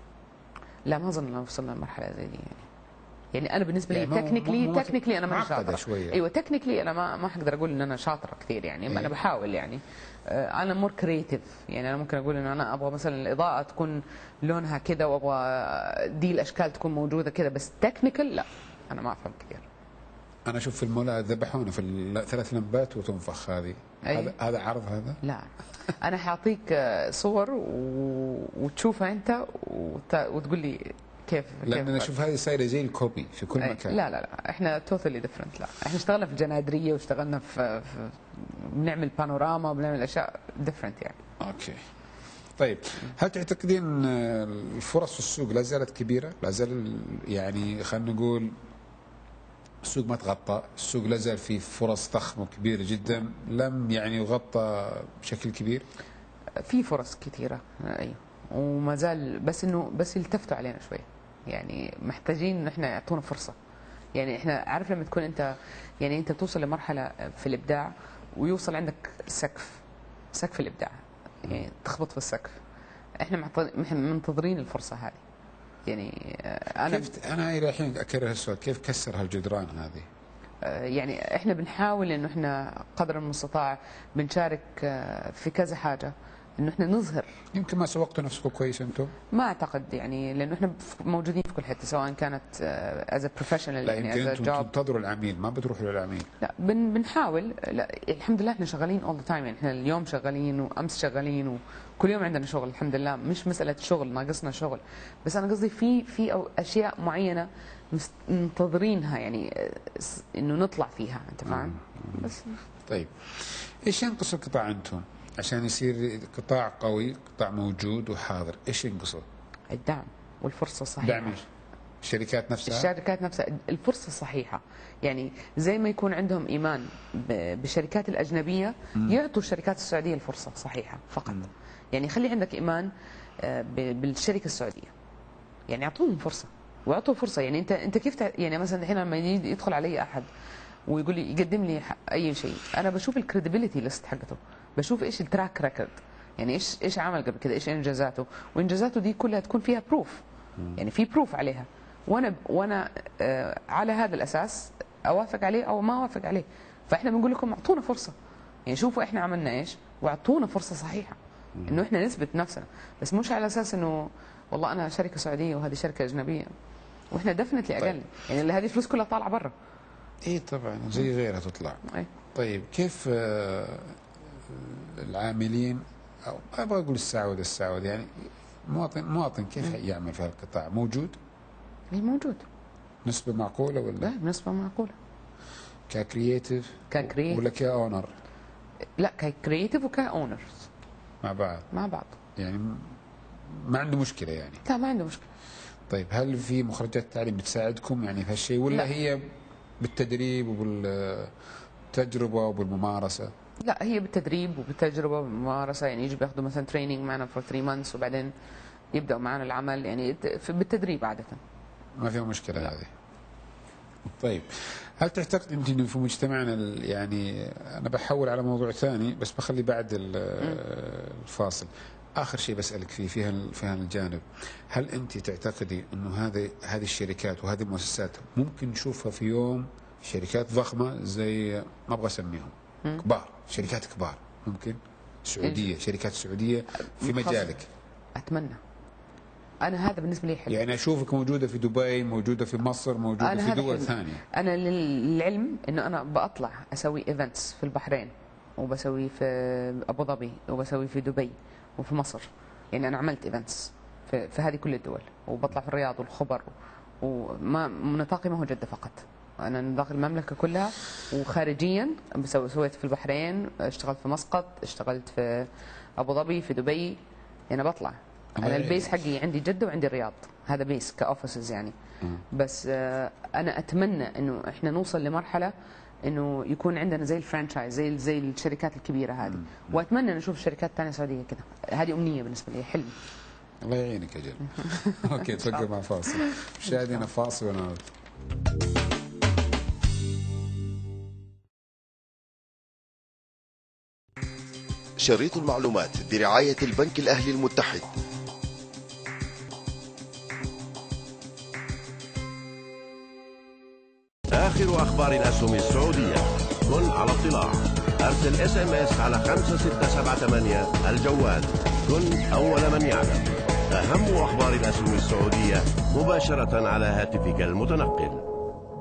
S3: لا ما اظن انه وصلنا لمرحله زي دي يعني. يعني انا بالنسبه لي
S2: يعني
S3: تكنيكلي تكنيكلي انا ما شاطره
S2: شوية.
S3: ايوه تكنيكلي انا ما ما حقدر اقول ان انا شاطره كثير يعني. إيه؟ انا بحاول يعني. انا مور كرييتيف يعني، انا ممكن اقول ان انا ابغى مثلا الاضاءه تكون لونها كذا، وابغى دي الاشكال تكون موجوده كذا، بس تكنيكال لا انا ما افهم كثير.
S2: انا اشوف في المولات ذبحونا في الثلاث لمبات وتنفخ هذه. أيه؟ هذا هذا عرض هذا؟
S3: لا انا حاعطيك صور و... وتشوفها انت وت... وتقول لي كيف.
S2: لان انا اشوف هذه صايره زي الكوبي في كل مكان.
S3: لا لا لا احنا توتالي ديفرنت. لا احنا اشتغلنا في الجنادريه واشتغلنا في, في بنعمل بانوراما وبنعمل اشياء ديفرنت يعني.
S2: اوكي. طيب هل تعتقدين الفرص في السوق لا زالت كبيره؟ لا زال يعني خلينا نقول السوق ما تغطى، السوق لا زال فيه فرص ضخمه وكبيره جدا لم يعني يغطى بشكل كبير؟
S3: في فرص كثيره ايوه، وما زال، بس انه بس يلتفتوا علينا شويه يعني، محتاجين ان احنا يعطونا فرصه يعني. احنا عارف لما تكون انت يعني انت توصل لمرحله في الابداع ويوصل عندك سقف، سقف الابداع يعني تخبط في السقف، احنا منتظرين الفرصه هذه. يعني انا
S2: كيف انا الى الحين اكرر السؤال، كيف كسر هالجدران هذه؟
S3: يعني احنا بنحاول انه احنا قدر المستطاع بنشارك في كذا حاجه، انه احنا نظهر.
S2: يمكن ما سوقتوا نفسكم كويس انتم؟
S3: ما اعتقد، يعني لانه احنا موجودين في كل حته سواء كانت از بروفيشنال
S2: يعني از جوب. لا تنتظروا العميل، ما بتروحوا للعميل؟
S3: لا بن بنحاول. لا الحمد لله احنا شغالين اول ذا تايم، يعني احنا اليوم شغالين وامس شغالين وكل يوم عندنا شغل الحمد لله. مش مساله شغل ناقصنا شغل، بس انا قصدي في في اشياء معينه منتظرينها، يعني انه نطلع فيها، انت فاهم؟ بس
S2: طيب ايش ينقص القطاع انتم عشان يصير قطاع قوي، قطاع موجود وحاضر؟ ايش ينقصه؟
S3: الدعم والفرصه الصحيحه.
S2: دعم الشركات نفسها؟
S3: الشركات نفسها، الفرصه الصحيحه. يعني زي ما يكون عندهم ايمان بالشركات الاجنبيه، م. يعطوا الشركات السعوديه الفرصه صحيحه فقط. م. يعني خلي عندك ايمان بالشركه السعوديه، يعني اعطوهم فرصه واعطوا فرصه. يعني انت انت كيف تع... يعني مثلا الحين لما يدخل علي احد ويقول لي يقدم لي اي شيء، انا بشوف الكريديبيليتي ليست حقته، بشوف ايش التراك ريكورد، يعني ايش ايش عمل قبل كده، ايش انجازاته، وانجازاته دي كلها تكون فيها بروف، يعني في بروف عليها، وانا وانا آه على هذا الاساس اوافق عليه او ما اوافق عليه. فاحنا بنقول لكم اعطونا فرصه، يعني شوفوا احنا عملنا ايش واعطونا فرصه صحيحه انه احنا نثبت نفسنا، بس مش على اساس انه والله انا شركه سعوديه وهذه شركه اجنبيه واحنا دفنتلي اقل. طيب. يعني هذه الفلوس كلها طالعه برا.
S2: اي طبعا زي غيرها تطلع.
S3: أي.
S2: طيب كيف العاملين، او ما ابغى اقول السعود السعود يعني مواطن مواطن كيف م. يعمل في هالقطاع؟ موجود؟
S3: اي موجود.
S2: نسبة معقولة ولا؟
S3: لا نسبة معقولة.
S2: ككرييتيف؟
S3: ككرييتيف
S2: ولا كاونر؟
S3: لا ككرييتيف وكاونرز
S2: مع بعض.
S3: مع بعض.
S2: يعني ما عنده مشكلة يعني؟
S3: لا ما عنده مشكلة.
S2: طيب هل في مخرجات التعليم بتساعدكم يعني في هالشيء ولا لا. هي بالتدريب وبالتجربة وبالممارسة؟
S3: لا هي بالتدريب وبالتجربة وبالممارسة، يعني يجوا بياخذوا مثلا تريننج معنا فور ثري مانثس وبعدين يبدأوا معنا العمل، يعني بالتدريب عادة.
S2: ما فيها مشكلة لا. هذه. طيب هل تعتقد انت انه في مجتمعنا يعني انا بحول على موضوع ثاني بس بخلي بعد الفاصل، اخر شيء بسالك فيه في في هذا الجانب، هل انت تعتقدي انه هذه هذه الشركات وهذه المؤسسات ممكن نشوفها في يوم شركات ضخمه زي ما ابغى اسميهم كبار، شركات كبار ممكن سعوديه، شركات سعوديه في مجالك؟
S3: اتمنى. انا هذا بالنسبه لي حلو،
S2: يعني اشوفك موجوده في دبي، موجوده في مصر، موجوده في دول حلم. ثانيه.
S3: انا للعلم انه انا بطلع اسوي ايفنتس في البحرين وبسوي في ابو ظبي وبسوي في دبي وفي مصر، يعني انا عملت ايفنتس في, في هذه كل الدول، وبطلع في الرياض والخبر، وما نطاقي ما هو جده فقط، انا داخل المملكه كلها وخارجيا بسوي سويت في البحرين، اشتغلت في مسقط، اشتغلت في ابو ظبي، في دبي، يعني بطلع. انا البيس حقي عندي جده وعندي الرياض، هذا بيس كاوفيسز يعني. بس انا اتمنى انه احنا نوصل لمرحله انه يكون عندنا زي الفرانشايز، زي زي الشركات الكبيره هذه، واتمنى نشوف شركات ثانيه سعوديه كذا، هذه امنيه بالنسبه لي، حلم.
S2: الله يعينك اجل. اوكي توقف مع فاصل، مشاهدينا فاصل ونعود.
S1: شريط المعلومات برعاية البنك الأهلي المتحد.
S7: آخر أخبار الأسهم السعودية، كن على اطلاع، أرسل اس ام اس على خمسة ستة سبعة ثمانية الجوال، كن أول من يعلم أهم أخبار الأسهم السعودية مباشرة على هاتفك المتنقل.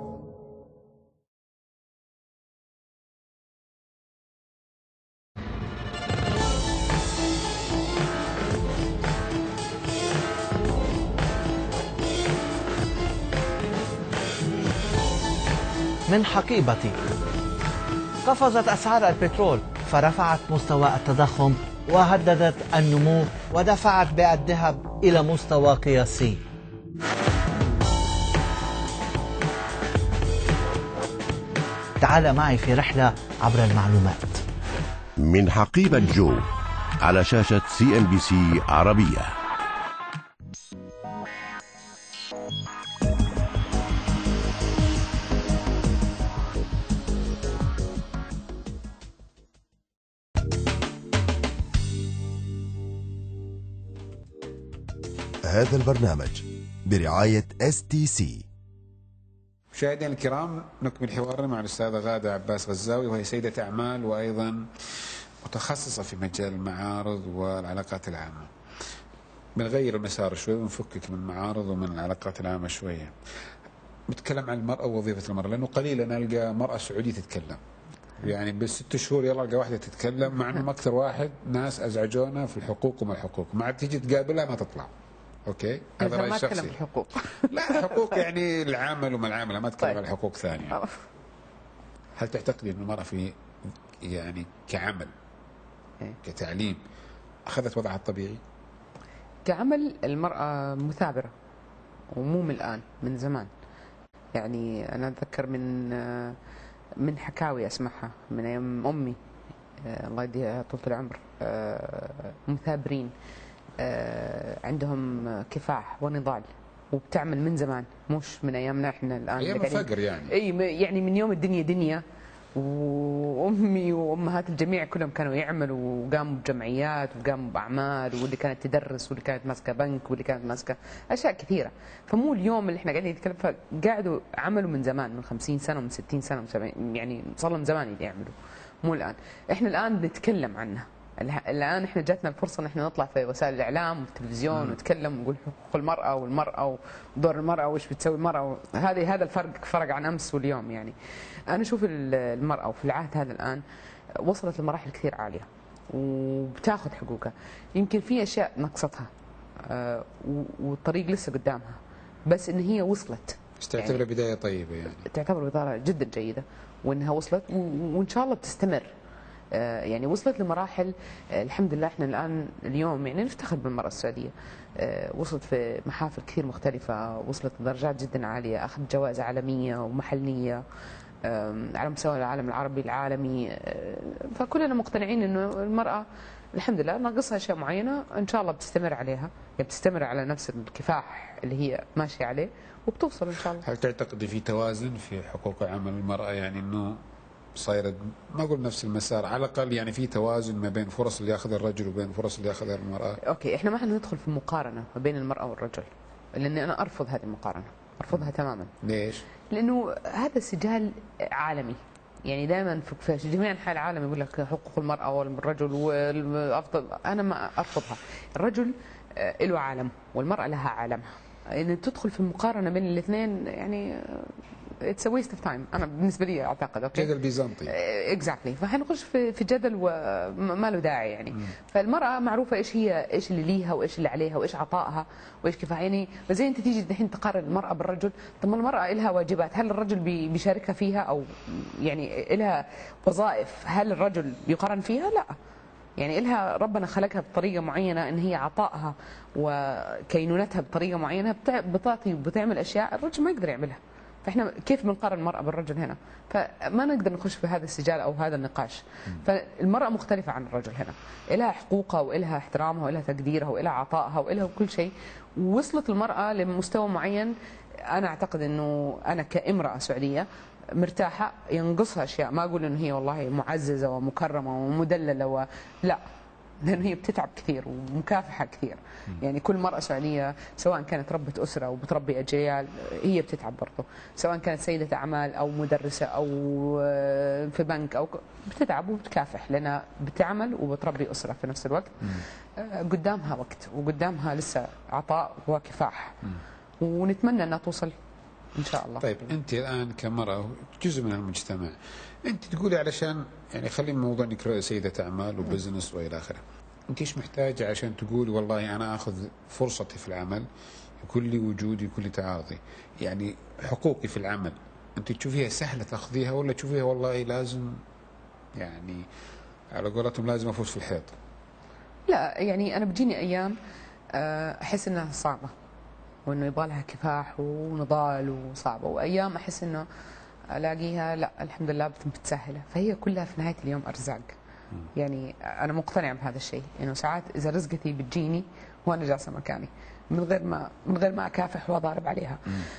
S5: من حقيبتي، قفزت أسعار البترول فرفعت مستوى التضخم وهددت النمو ودفعت بيع الذهب إلى مستوى قياسي. تعال معي في رحلة عبر المعلومات.
S7: من حقيبة جو على شاشة سي إم بي سي عربية.
S1: هذا البرنامج برعاية اس تي سي.
S2: مشاهدينا الكرام، نكمل حوارنا مع الأستاذة غادة عباس غزاوي، وهي سيدة أعمال وأيضا متخصصة في مجال المعارض والعلاقات العامة. بنغير المسار شوي ونفكك من المعارض ومن العلاقات العامة شوية. بتكلم عن المرأة ووظيفة المرأة، لأنه قليلا نلقى مرأة سعودية تتكلم. يعني بالست شهور يلا القى واحده تتكلم، مع انهم اكثر واحد ناس ازعجونا في الحقوق وما الحقوق، ما عاد تيجي تقابلها ما تطلع. اوكي؟
S3: هذا رايي الشخصي. ما اتكلم في الحقوق.
S2: لا، حقوق يعني العمل وما العمل، ما اتكلم عن حقوق ثانيه. هل تعتقدي ان المراه في يعني كعمل كتعليم اخذت وضعها الطبيعي؟
S3: كعمل المراه مثابره، ومو من الان، من زمان. يعني انا اتذكر من من حكاوي اسمعها من ايام امي، آه الله يديها طول العمر، آه مثابرين، آه عندهم كفاح ونضال، وبتعمل من زمان، مش من ايامنا احنا الان.
S2: ايام الفقر يعني.
S3: اي يعني من يوم الدنيا دنيا، وامي وامهات الجميع كلهم كانوا يعملوا، وقاموا بجمعيات وقاموا باعمال، واللي كانت تدرس واللي كانت ماسكه بنك واللي كانت ماسكه اشياء كثيره. فمو اليوم اللي احنا قاعدين نتكلم، فقعدوا عملوا من زمان، من خمسين سنه ومن ستين سنه ومن يعني صار لهم زمان اللي يعملوا، مو الان. احنا الان بنتكلم عنها، الان احنا جاتنا الفرصه ان احنا نطلع في وسائل الاعلام والتلفزيون ونتكلم ونقول حقوق المراه والمراه ودور المراه وايش بتسوي المراه. هذه هذا الفرق، فرق عن امس واليوم. يعني انا اشوف المراه وفي العهد هذا الان وصلت لمراحل كثير عاليه وبتاخذ حقوقها. يمكن في اشياء نقصتها آه والطريق لسه قدامها، بس ان هي وصلت.
S2: تعتبر يعني بدايه طيبه؟ يعني
S3: تعتبر بدايه جدا جيده، وانها وصلت وان شاء الله بتستمر. يعني وصلت لمراحل الحمد لله. احنا الان اليوم يعني نفتخر بالمراه السعوديه، وصلت في محافل كثير مختلفه، وصلت لدرجات جدا عاليه، اخذت جوائز عالميه ومحليه على مستوى العالم العربي العالمي. فكلنا مقتنعين انه المراه الحمد لله ناقصها اشياء معينه، ان شاء الله بتستمر عليها، يعني بتستمر على نفس الكفاح اللي هي ماشيه عليه وبتوصل ان شاء الله.
S2: هل تعتقدي في توازن في حقوق عمل المراه؟ يعني انه صايره ما اقول نفس المسار، على الاقل يعني في توازن ما بين فرص اللي ياخذها الرجل وبين فرص اللي ياخذها المراه.
S3: اوكي، احنا ما حندخل في مقارنه ما بين المراه والرجل، لاني انا ارفض هذه المقارنه، ارفضها تماما.
S2: ليش؟
S3: لانه هذا سجال عالمي، يعني دائما في جميع انحاء العالم يقول لك حقوق المراه والرجل والافضل. انا ما ارفضها. الرجل له عالم والمراه لها عالمها، ان تدخل في المقارنه بين الاثنين يعني اتس ا ويست اوف تايم. انا بالنسبه لي اعتقد اوكي
S2: جدل بيزنطي
S3: اكزاكتلي. فحنخش في في جدل وما له داعي يعني. مم. فالمراه معروفه ايش هي، ايش اللي ليها وايش اللي عليها وايش عطائها وايش كفايه. يعني زي انت تيجي الحين تقارن المراه بالرجل، طب ما المراه لها واجبات، هل الرجل بيشاركها فيها؟ او يعني لها وظائف، هل الرجل يقارن فيها؟ لا. يعني إلها ربنا خلقها بطريقة معينة، إن هي عطائها وكينونتها بطريقة معينة بتعطي بتعمل أشياء الرجل ما يقدر يعملها. فإحنا كيف بنقارن المرأة بالرجل هنا؟ فما نقدر نخش في هذا السجال أو هذا النقاش. فالمرأة مختلفة عن الرجل هنا، إلها حقوقها وإلها احترامها وإلها تقديرها وإلها عطائها وإلها كل شيء. ووصلت المرأة لمستوى معين، أنا أعتقد إنه أنا كامرأة سعودية مرتاحة، ينقصها أشياء. ما أقول إنه هي والله معززة ومكرمة ومدللة و... لا، لأن هي بتتعب كثير ومكافحة كثير. يعني كل مرأة سعودية سواء كانت ربة أسرة وبتربي أجيال هي بتتعب برضه، سواء كانت سيدة أعمال أو مدرسة أو في بنك أو بتتعب وبتكافح، لأنها بتعمل وبتربي أسرة في نفس الوقت. قدامها وقت وقدامها لسه عطاء وكفاح، ونتمنى أنها توصل إن شاء الله.
S2: طيب أنت الآن كمرأة جزء من المجتمع، أنت تقولي علشان يعني خلينا موضوع انك سيدة أعمال وبزنس وإلى آخره، أنت إيش محتاجة عشان تقولي والله أنا آخذ فرصتي في العمل يكون لي وجودي يكون لي تعاطي؟ يعني حقوقي في العمل أنت تشوفيها سهلة تاخذيها، ولا تشوفيها والله لازم يعني على قولتهم لازم أفوز في الحيط؟
S3: لا، يعني أنا بتجيني أيام أحس إنها صعبة وإنه يبغى لها كفاح ونضال وصعبة، وأيام أحس إنه ألاقيها لا الحمد لله بتسهلة. فهي كلها في نهاية اليوم أرزاق. يعني أنا مقتنعة بهذا الشيء، إنه ساعات إذا رزقتي بتجيني وأنا جالسة مكاني من غير ما من غير ما أكافح وأضارب عليها.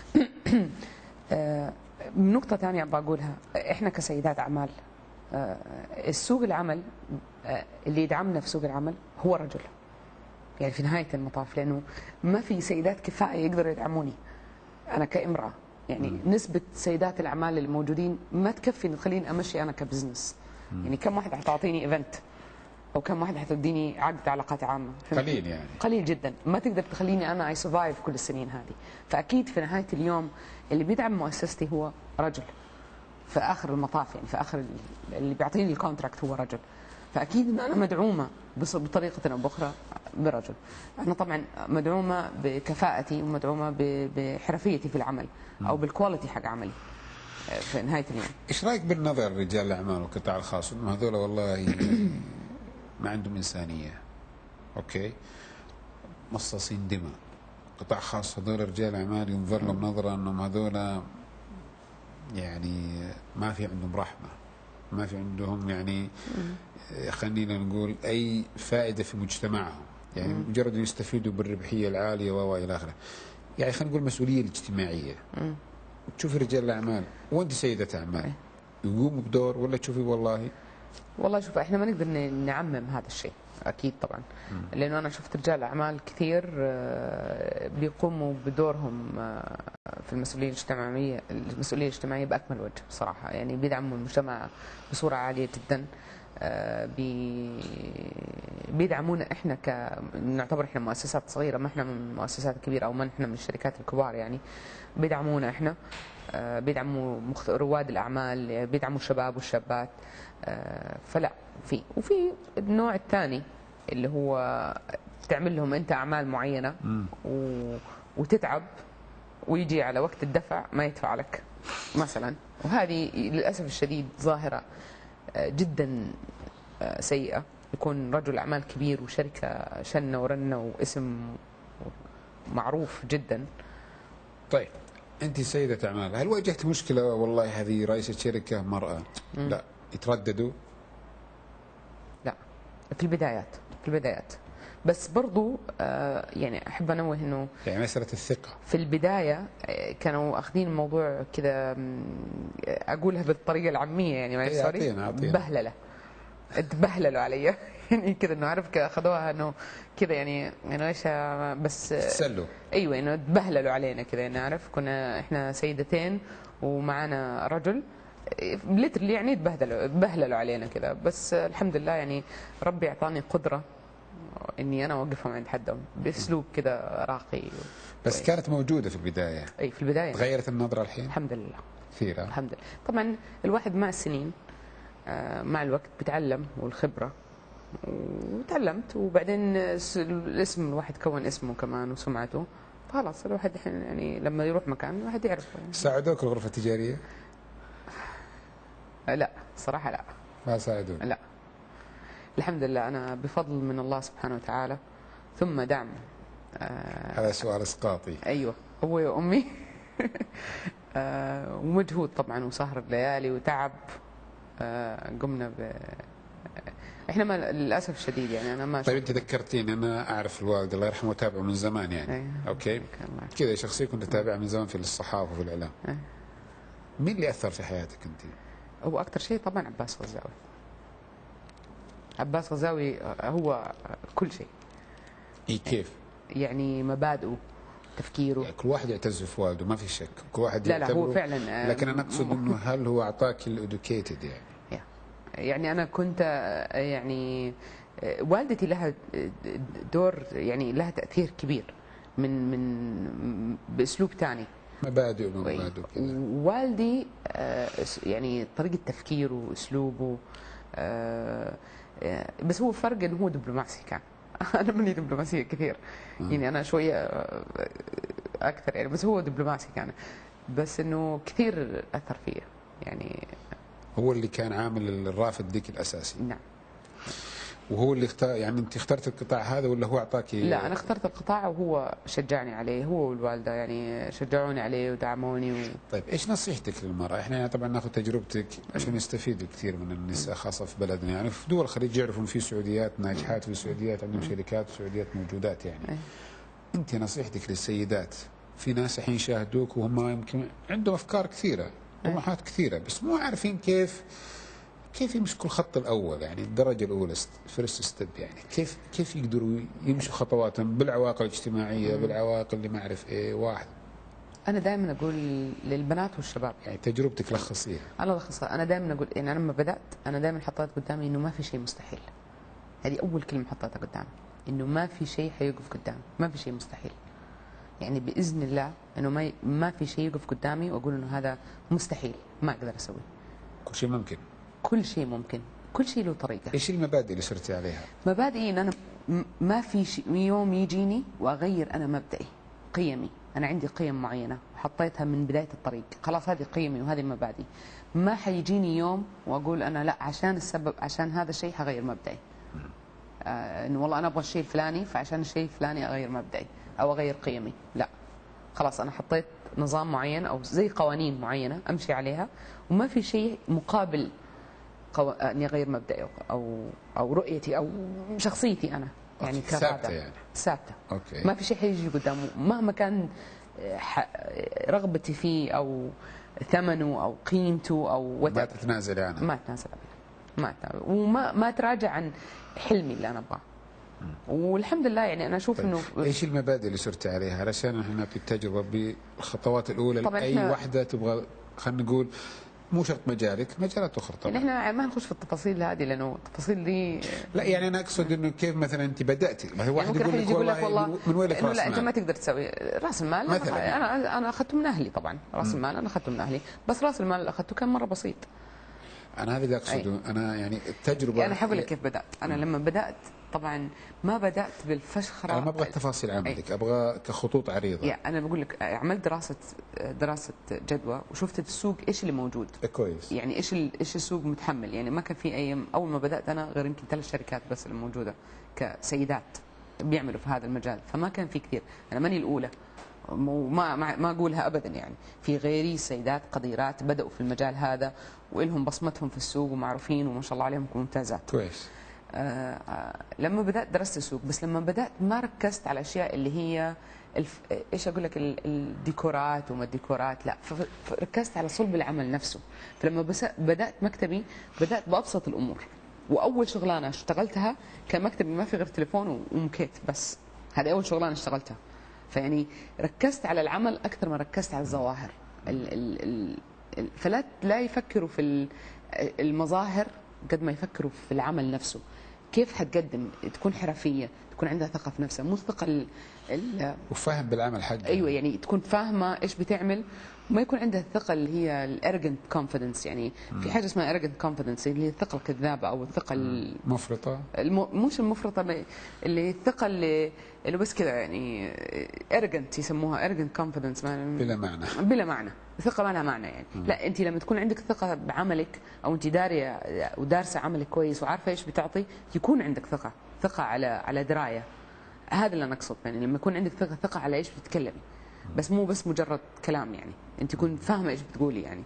S3: نقطة ثانية بقولها، إحنا كسيدات أعمال السوق العمل اللي يدعمنا في سوق العمل هو الرجل. يعني في نهايه المطاف، لانه ما في سيدات كفايه يقدروا يدعموني انا كامراه. يعني م. نسبه سيدات الاعمال الموجودين ما تكفي ان تخليني امشي انا كبزنس. م. يعني كم واحده حتعطيني ايفنت او كم واحده حتديني عقد علاقات عامه؟
S2: قليل يعني،
S3: قليل جدا. ما تقدر تخليني انا اي سرفايف كل السنين هذه. فاكيد في نهايه اليوم اللي بيدعم مؤسستي هو رجل في اخر المطاف، يعني في اخر اللي بيعطيني الكونتراكت هو رجل. فاكيد ان انا مدعومه بطريقه او باخرى برجل. انا طبعا مدعومه بكفاءتي ومدعومه بحرفيتي في العمل او بالكواليتي حق عملي في نهايه اليوم.
S2: ايش رايك بالنظر رجال الاعمال والقطاع الخاص انهم هذول والله ما عندهم انسانيه؟ اوكي، مصاصين دماء، قطاع خاص، هذول رجال اعمال ينظر لهم نظره انهم هذول يعني ما في عندهم رحمه، ما في عندهم يعني خلينا نقول اي فائده في مجتمعهم، يعني مم. مجرد يستفيدوا بالربحيه العاليه و الى اخره. يعني خلينا نقول المسؤوليه الاجتماعيه. مم. تشوفي رجال الاعمال وانت سيده اعمال يقوموا بدور ولا تشوفي والله؟ والله
S3: شوف، احنا ما نقدر نعمم هذا الشيء اكيد طبعا، مم. لانه انا شفت رجال اعمال كثير بيقوموا بدورهم في المسؤوليه الاجتماعيه المسؤوليه الاجتماعيه باكمل وجه صراحه. يعني بيدعموا المجتمع بصوره عاليه جدا، بيدعمونا احنا ك نعتبر احنا مؤسسات صغيره، ما احنا من المؤسسات الكبيره او ما احنا من الشركات الكبار. يعني بيدعمونا احنا، بيدعموا رواد الاعمال، بيدعموا الشباب والشابات. فلا في وفي النوع الثاني اللي هو تعمل لهم انت اعمال معينه و... وتتعب ويجي على وقت الدفع ما يدفع لك مثلا. وهذه للاسف الشديد ظاهره جدا سيئه. يكون رجل اعمال كبير وشركه شنه ورنه واسم معروف جدا.
S2: طيب انت سيده اعمال، هل واجهت مشكله والله هذه رئيسه شركه مراه؟ مم. لا يترددوا؟
S3: لا، في البدايات في البدايات بس برضو آه يعني احب انوه انه
S2: يعني مساله الثقه
S3: في البدايه كانوا اخذين الموضوع كذا، اقولها بالطريقه العاميه يعني ما سوري، بهلله تبهللوا علي يعني كذا، انه عارف اخذوها انه كذا يعني انه ايش بس
S2: تسلوا.
S3: ايوه، انه تبهللوا علينا كذا. يعني عارف كنا احنا سيدتين ومعنا رجل ليترلي يعني تبهدلوا تبهللوا علينا كذا. بس الحمد لله يعني ربي اعطاني قدره اني انا اوقفهم عند حدهم باسلوب كذا راقي.
S2: بس كانت موجوده في البدايه؟
S3: اي في البدايه.
S2: تغيرت النظره الحين؟
S3: الحمد لله
S2: كثير.
S3: الحمد لله. طبعا الواحد مع السنين مع الوقت بتعلم والخبره، وتعلمت وبعدين الاسم الواحد كون اسمه كمان وسمعته، خلاص الواحد الحين يعني لما يروح مكان الواحد يعرف. يعني
S2: ساعدوك الغرفه التجاريه؟
S3: لا صراحه لا
S2: ما ساعدوك؟
S3: لا الحمد لله. انا بفضل من الله سبحانه وتعالى ثم دعم.
S2: آه هذا سؤال اسقاطي.
S3: ايوه ابوي وامي آه ومجهود طبعا وسهر الليالي وتعب. آه قمنا ب احنا ما للاسف الشديد يعني انا ما.
S2: طيب انت ذكرتيني، انا اعرف الوالد الله يرحمه تابعه من زمان يعني. أيه. اوكي كذا شخصيه كنت اتابعها من زمان في الصحافه وفي الاعلام. أيه. مين اللي اثر في حياتك انت؟
S3: هو اكثر شيء طبعا عباس غزاوي. عباس غزاوي هو كل شيء.
S2: اي كيف؟
S3: يعني مبادئه، تفكيره.
S2: يعني كل واحد يعتز في والده ما في شك، كل واحد
S3: لا لا هو فعلا.
S2: لكن انا اقصد انه هل هو اعطاك الادوكيتد يعني؟
S3: يعني انا كنت يعني والدتي لها دور، يعني لها تاثير كبير من من باسلوب ثاني،
S2: مبادئ ومبادئ كذا.
S3: والدي يعني طريقه تفكيره واسلوبه، بس هو فرق انه هو دبلوماسي كان انا ماني دبلوماسيه كثير. يعني انا شويه اكثر يعني، بس هو دبلوماسي كان، بس انه كثير اثر فيا يعني.
S2: هو اللي كان عامل الرافد ذيك الاساسي؟
S3: نعم.
S2: وهو اللي اختار يعني، انت اخترت القطاع هذا ولا هو اعطاكي؟
S3: لا انا اخترت القطاع وهو شجعني عليه، هو والوالده يعني شجعوني عليه ودعموني و...
S2: طيب ايش نصيحتك للمراه؟ احنا طبعا ناخذ تجربتك عشان يستفيدوا كثير من النساء خاصه في بلدنا، يعني في دول الخليج يعرفوا في سعوديات ناجحات، في سعوديات عندهم شركات وسعوديات موجودات يعني. أي. انت نصيحتك للسيدات، في ناس الحين يشاهدوك وهم يمكن عندهم افكار كثيره، طموحات كثيره، بس مو عارفين كيف كيف يمشوا الخط الاول يعني الدرجه الاولى فيرست ستيب يعني كيف كيف يقدروا يمشوا خطواتهم بالعواقل الاجتماعيه بالعواقل اللي ما اعرف ايه واحد.
S3: انا دائما اقول للبنات والشباب
S2: يعني تجربتك لخصيها.
S3: انا لخصها انا دائما اقول يعني انا لما بدات انا دائما حطيت قدامي انه ما في شيء مستحيل. هذه اول كلمه حطيتها قدامي انه ما في شيء حيوقف قدامي ما في شيء مستحيل. يعني باذن الله انه ما ما في شيء يوقف قدامي واقول انه هذا مستحيل ما اقدر اسويه.
S2: كل شيء ممكن.
S3: كل شيء ممكن كل شيء له طريقه.
S2: ايش المبادئ اللي صرتي عليها؟
S3: مبادئي ان انا ما في شيء يوم يجيني واغير انا مبدئي قيمي. أنا عندي قيم معينة وحطيتها من بداية الطريق خلاص هذه قيمي وهذه مبادئي. ما حيجيني يوم وأقول أنا لا عشان السبب عشان هذا الشيء حغير مبدئي. آه إنه والله أنا أبغى الشيء الفلاني فعشان الشيء الفلاني أغير مبدئي أو أغير قيمي. لا خلاص أنا حطيت نظام معين أو زي قوانين معينة أمشي عليها وما في شيء مقابل قو... أني أغير مبدئي أو أو رؤيتي أو شخصيتي أنا. يعني
S2: ثابته يعني
S3: ثابته.
S2: اوكي.
S3: ما في شيء حيجي قدامه مهما كان رغبتي فيه او ثمنه او قيمته او
S2: ما تتنازل يعني.
S3: ما اتنازل ابدا ما أتنازل. وما ما اتراجع عن حلمي اللي انا ابغاه. والحمد لله يعني انا اشوف
S2: طيب.
S3: انه
S2: ايش المبادئ اللي صرتي عليها علشان احنا في التجربه بالخطوات الاولى لاي وحده تبغى خلينا نقول مو شرط مجالك مجالات اخرى طبعا.
S3: يعني احنا ما نخش في التفاصيل هذه لانه التفاصيل دي
S2: لا يعني انا اقصد انه كيف مثلا انت بداتي ما هو واحد
S3: يعني
S2: يقول لك والله, والله من وين لك راس
S3: المال؟ لا انت ما تقدر تسوي راس المال.
S2: مثلا
S3: انا انا اخذته من اهلي طبعا راس المال انا اخذته من اهلي بس راس المال اللي اخذته كان مره بسيط.
S2: انا هذا اللي اقصده. انا يعني التجربه
S3: انا حقول لك كيف بدات. انا لما بدات طبعا ما بدات بالفشخره.
S2: انا ما ابغى تفاصيل عملك ابغى كخطوط عريضه.
S3: يعني انا بقول لك عملت دراسه دراسه جدوى وشفت السوق ايش اللي موجود.
S2: كويس.
S3: يعني ايش ايش السوق متحمل. يعني ما كان في اي اول ما بدات انا غير يمكن ثلاث شركات بس اللي موجوده كسيدات بيعملوا في هذا المجال فما كان في كثير. انا ماني الاولى ما ما ما اقولها ابدا. يعني في غيري سيدات قديرات بداوا في المجال هذا والهم بصمتهم في السوق ومعروفين وما شاء الله عليهم ممتازات.
S2: كويس.
S3: آه آه لما بدات درست السوق بس لما بدات ما ركزت على الاشياء اللي هي الف... ايش اقول لك الديكورات وما الديكورات لا فركزت على صلب العمل نفسه. فلما بس بدات مكتبي بدات بابسط الامور واول شغلانه اشتغلتها كان مكتبي ما في غير تليفون ومكيت بس. هذه اول شغلانه اشتغلتها. فيعني ركزت على العمل اكثر ما ركزت على الظواهر. ال... ال... ال... فلا لا يفكروا في المظاهر قد ما يفكروا في العمل نفسه. كيف حتقدم تكون حرفيه تكون عندها ثقه في نفسها مو ثقه ال ال
S2: وفاهم بالعمل حقها.
S3: ايوه يعني تكون فاهمه ايش بتعمل وما يكون عندها الثقه اللي هي الارجنت كونفدنس. يعني م. في حاجه اسمها ارجنت كونفدنس اللي هي الثقه الكذابه او الثقه
S2: المفرطه
S3: الم... مش المفرطه اللي الثقه اللي اللي بس كذا يعني ارجنت يسموها ارجنت كونفدنس
S2: بلا معنى
S3: بلا معنى ثقه ما لها معنى يعني. م. لا انت لما تكون عندك ثقه بعملك او انت داريه ودارسه عملك كويس وعارفه ايش بتعطي يكون عندك ثقه ثقه على على درايه. هذا اللي انا اقصد يعني لما يكون عندك ثقه ثقه على ايش بتتكلمي بس مو بس مجرد كلام. يعني انت تكون فاهمه ايش بتقولي يعني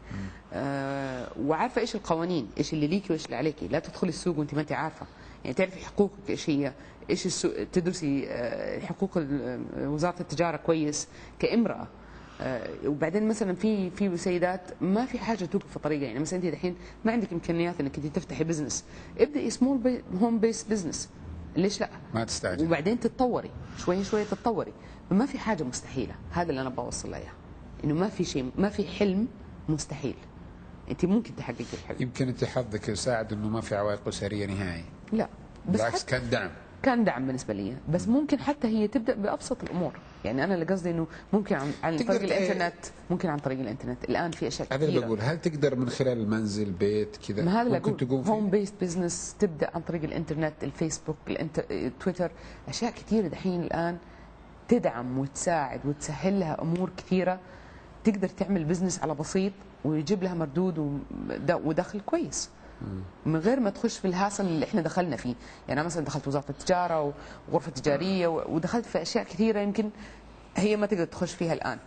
S3: آه وعارفه ايش القوانين ايش اللي ليكي وايش اللي عليكي. لا تدخلي السوق وانت ما انت عارفه. يعني تعرفي حقوقك ايش هي ايش السوق تدرسي آه حقوق وزاره التجاره كويس كامراه. آه وبعدين مثلا في في سيدات ما في حاجه توقف في طريقها. يعني مثلا انت الحين ما عندك امكانيات انك انت تفتحي بزنس ابدأي سمول هوم بيس بزنس ليش لا؟
S2: ما تستعجل
S3: وبعدين تتطوري شوي شوي تتطوري. ما في حاجه مستحيله. هذا اللي انا بوصل له اياه انه ما في شيء ما في حلم مستحيل. انت ممكن تحققي الحلم.
S2: يمكن انت حظك يساعد انه ما في عوائق اسريه نهائي.
S3: لا
S2: بس بالعكس كان دعم
S3: كان دعم بالنسبه لي بس ممكن حتى هي تبدا بابسط الامور. يعني انا اللي قصدي انه ممكن عن, عن طريق الانترنت ممكن عن طريق الانترنت الان في اشياء كثيره.
S2: هذا اللي بقول هل تقدر من خلال المنزل بيت كذا
S3: ما هذا
S2: ممكن تقوم فيه
S3: هوم بيست بزنس تبدا عن طريق الانترنت الفيسبوك الانتر... تويتر اشياء كثيره دحين الان تدعم وتساعد وتسهل لها امور كثيره تقدر تعمل بزنس على بسيط ويجيب لها مردود ودخل كويس من غير ما تخش في الهاسل اللي احنا دخلنا فيه. يعني انا مثلا دخلت وزاره التجاره وغرفه تجاريه ودخلت في اشياء كثيره يمكن هي ما تقدر تخش فيها الان.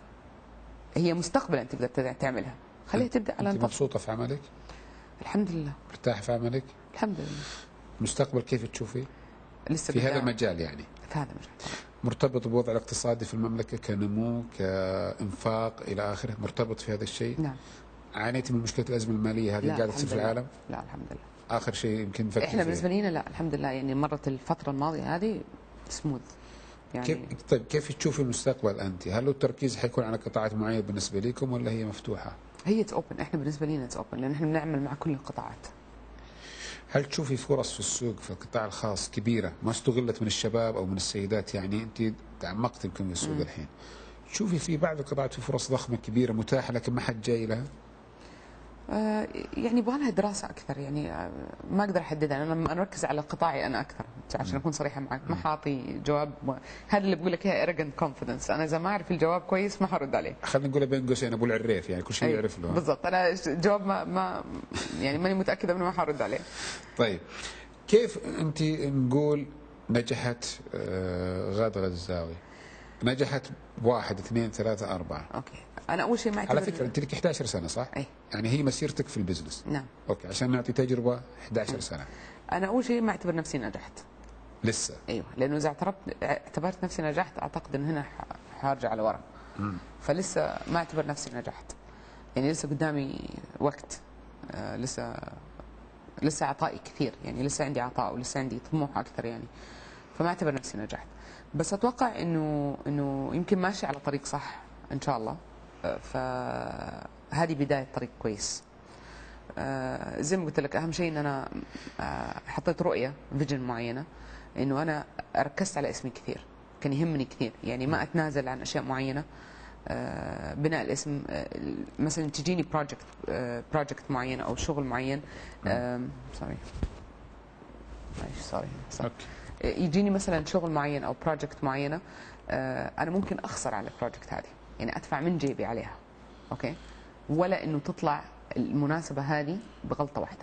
S3: هي مستقبلا تقدر تعملها. خليها تبدا على
S2: انت مبسوطه في عملك؟
S3: الحمد لله.
S2: مرتاحه في عملك؟
S3: الحمد لله.
S2: المستقبل كيف تشوفيه؟
S3: لسه
S2: في هذا المجال يعني
S3: في هذا المجال
S2: مرتبط بوضع الاقتصادي في المملكه كنمو كانفاق الى اخره مرتبط في هذا الشيء؟
S3: نعم.
S2: عانيتي من مشكله الازمه الماليه هذه قاعده تصير في العالم؟
S8: لا الحمد لله.
S2: اخر شيء يمكن نفكر
S8: احنا بالنسبه لنا لا الحمد لله، يعني مرت الفتره الماضيه هذه سموث يعني.
S2: كيف طيب كيف تشوفي المستقبل انت؟ هل التركيز حيكون على قطاعات معينه بالنسبه لكم ولا هي مفتوحه؟
S8: هي اتس اوبن، احنا بالنسبه لنا اتس اوبن لان احنا بنعمل مع كل القطاعات.
S2: هل تشوفي فرص في السوق في القطاع الخاص كبيره ما استغلت من الشباب او من السيدات؟ يعني انت تعمقت يمكن في السوق الحين، تشوفي في بعض القطاعات في فرص ضخمه كبيره متاحه لكن ما حد جاي لها؟
S8: آه يعني يبغى لها دراسه اكثر، يعني آه ما اقدر احددها. انا لما اركز على قطاعي انا اكثر عشان اكون صريحه معك، ما حاطي جواب م... هذا اللي بقول لك اياها ايرجنت كونفدنس. انا اذا ما اعرف الجواب كويس ما حرد عليه.
S2: خلينا نقول بين قوسين ابو العريف، يعني كل شيء يعرف له.
S8: بالضبط، انا جواب ما, ما يعني ماني متاكده انه ما حرد عليه.
S2: طيب كيف انت نقول نجحت غادة غزاوي؟ نجحت واحد اثنين ثلاثة أربعة.
S8: اوكي، انا اول شيء ما
S2: على فكره انت لك إحدى عشرة سنه صح؟
S8: اي
S2: يعني هي مسيرتك في البزنس.
S8: نعم.
S2: اوكي، عشان نعطي تجربه إحدى عشرة سنه.
S8: انا اول شيء ما اعتبر نفسي نجحت
S2: لسه.
S8: ايوه، لانه اذا اعترفت اعتبرت نفسي نجحت اعتقد ان هنا حارجع لورا. فلسه ما اعتبر نفسي نجحت، يعني لسه قدامي وقت، آه لسه لسه عطائي كثير، يعني لسه عندي عطاء ولسه عندي طموح اكثر يعني. فما اعتبر نفسي نجحت، بس اتوقع انه انه يمكن ماشي على طريق صح ان شاء الله. فهذه بدايه طريق كويس. آه زي ما قلت لك اهم شيء ان انا آه حطيت رؤيه فيجن معينه، انه انا ركزت على اسمي كثير، كان يهمني كثير يعني ما اتنازل عن اشياء معينه. آه بناء الاسم، آه مثلا تجيني بروجكت آه بروجكت معين او شغل معين. سوري معلش سوري يجيني مثلا شغل معين او بروجكت معينه، آه انا ممكن اخسر على البروجكت هذه، يعني ادفع من جيبي عليها، اوكي، ولا انه تطلع المناسبه هذه بغلطه واحده.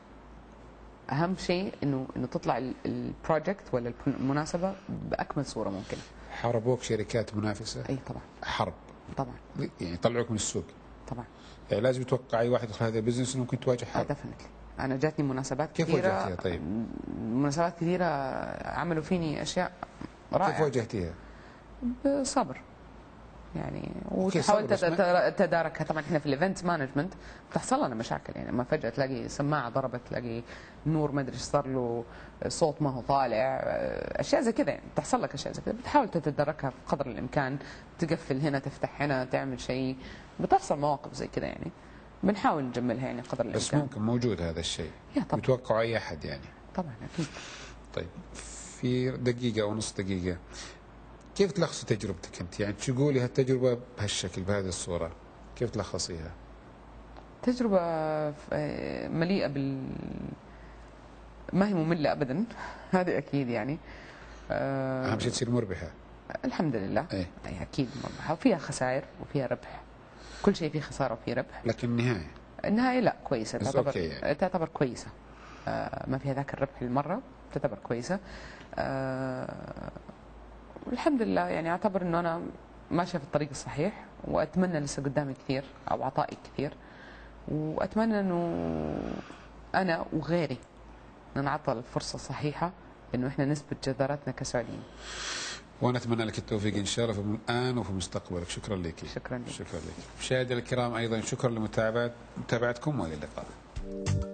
S8: اهم شيء انه انه تطلع البروجكت ولا المناسبه باكمل صوره ممكنه.
S2: حاربوك شركات منافسه؟
S8: اي طبعا.
S2: حرب
S8: طبعا،
S2: يعني طلعوك من السوق
S8: طبعا.
S2: يعني لازم يتوقع اي واحد يدخل هذا البزنس انه ممكن تواجه حرب.
S8: ديفنتلي. انا جاتني مناسبات
S2: كيف
S8: كثيره.
S2: كيف واجهتيها طيب؟
S8: مناسبات كثيره عملوا فيني اشياء رائعه.
S2: كيف واجهتيها؟
S8: بصبر يعني، وحاولت اتداركها. طبعا احنا في الايفنت مانجمنت بتحصل لنا مشاكل، يعني ما فجاه تلاقي سماعه ضربت، تلاقي نور ما ادري ايش صار له، صوت ما هو طالع، اشياء زي كذا يعني بتحصل لك اشياء زي كذا، بتحاول تتداركها بقدر الامكان، تقفل هنا تفتح هنا تعمل شيء، بتحصل مواقف زي كذا يعني بنحاول نجملها يعني قدر الامكان.
S2: بس ممكن موجود هذا الشيء، بيتوقعوا اي احد يعني.
S8: طبعا اكيد.
S2: طيب في دقيقه او نص دقيقه، كيف تلخصي تجربتك انت؟ يعني تقولي هالتجربه بهالشكل بهذه الصوره، كيف تلخصيها؟
S8: تجربه مليئه بال ما هي ممله ابدا هذه اكيد يعني.
S2: اهم شيء تصير مربحه.
S8: الحمد لله.
S2: ايه؟
S8: اي اكيد مربحه، وفيها خسائر وفيها ربح، كل شيء فيه خساره وفيه ربح.
S2: لكن النهايه
S8: النهايه لا كويسه، تعتبر
S2: يعني.
S8: تعتبر كويسه، آه ما فيها ذاك الربح المره، تعتبر كويسه. آه الحمد لله يعني اعتبر انه انا ماشيه في الطريق الصحيح، واتمنى لسه قدامي كثير او عطائي كثير، واتمنى انه انا وغيري ننعطى الفرصه الصحيحه انه احنا نثبت جدارتنا كسعوديين.
S2: وانا اتمنى لك التوفيق ان شاء الله في الان وفي مستقبلك. شكرا لك.
S8: شكرا لك.
S2: شكرا لك. مشاهدينا الكرام ايضا شكرا لمتابعتكم والى اللقاء.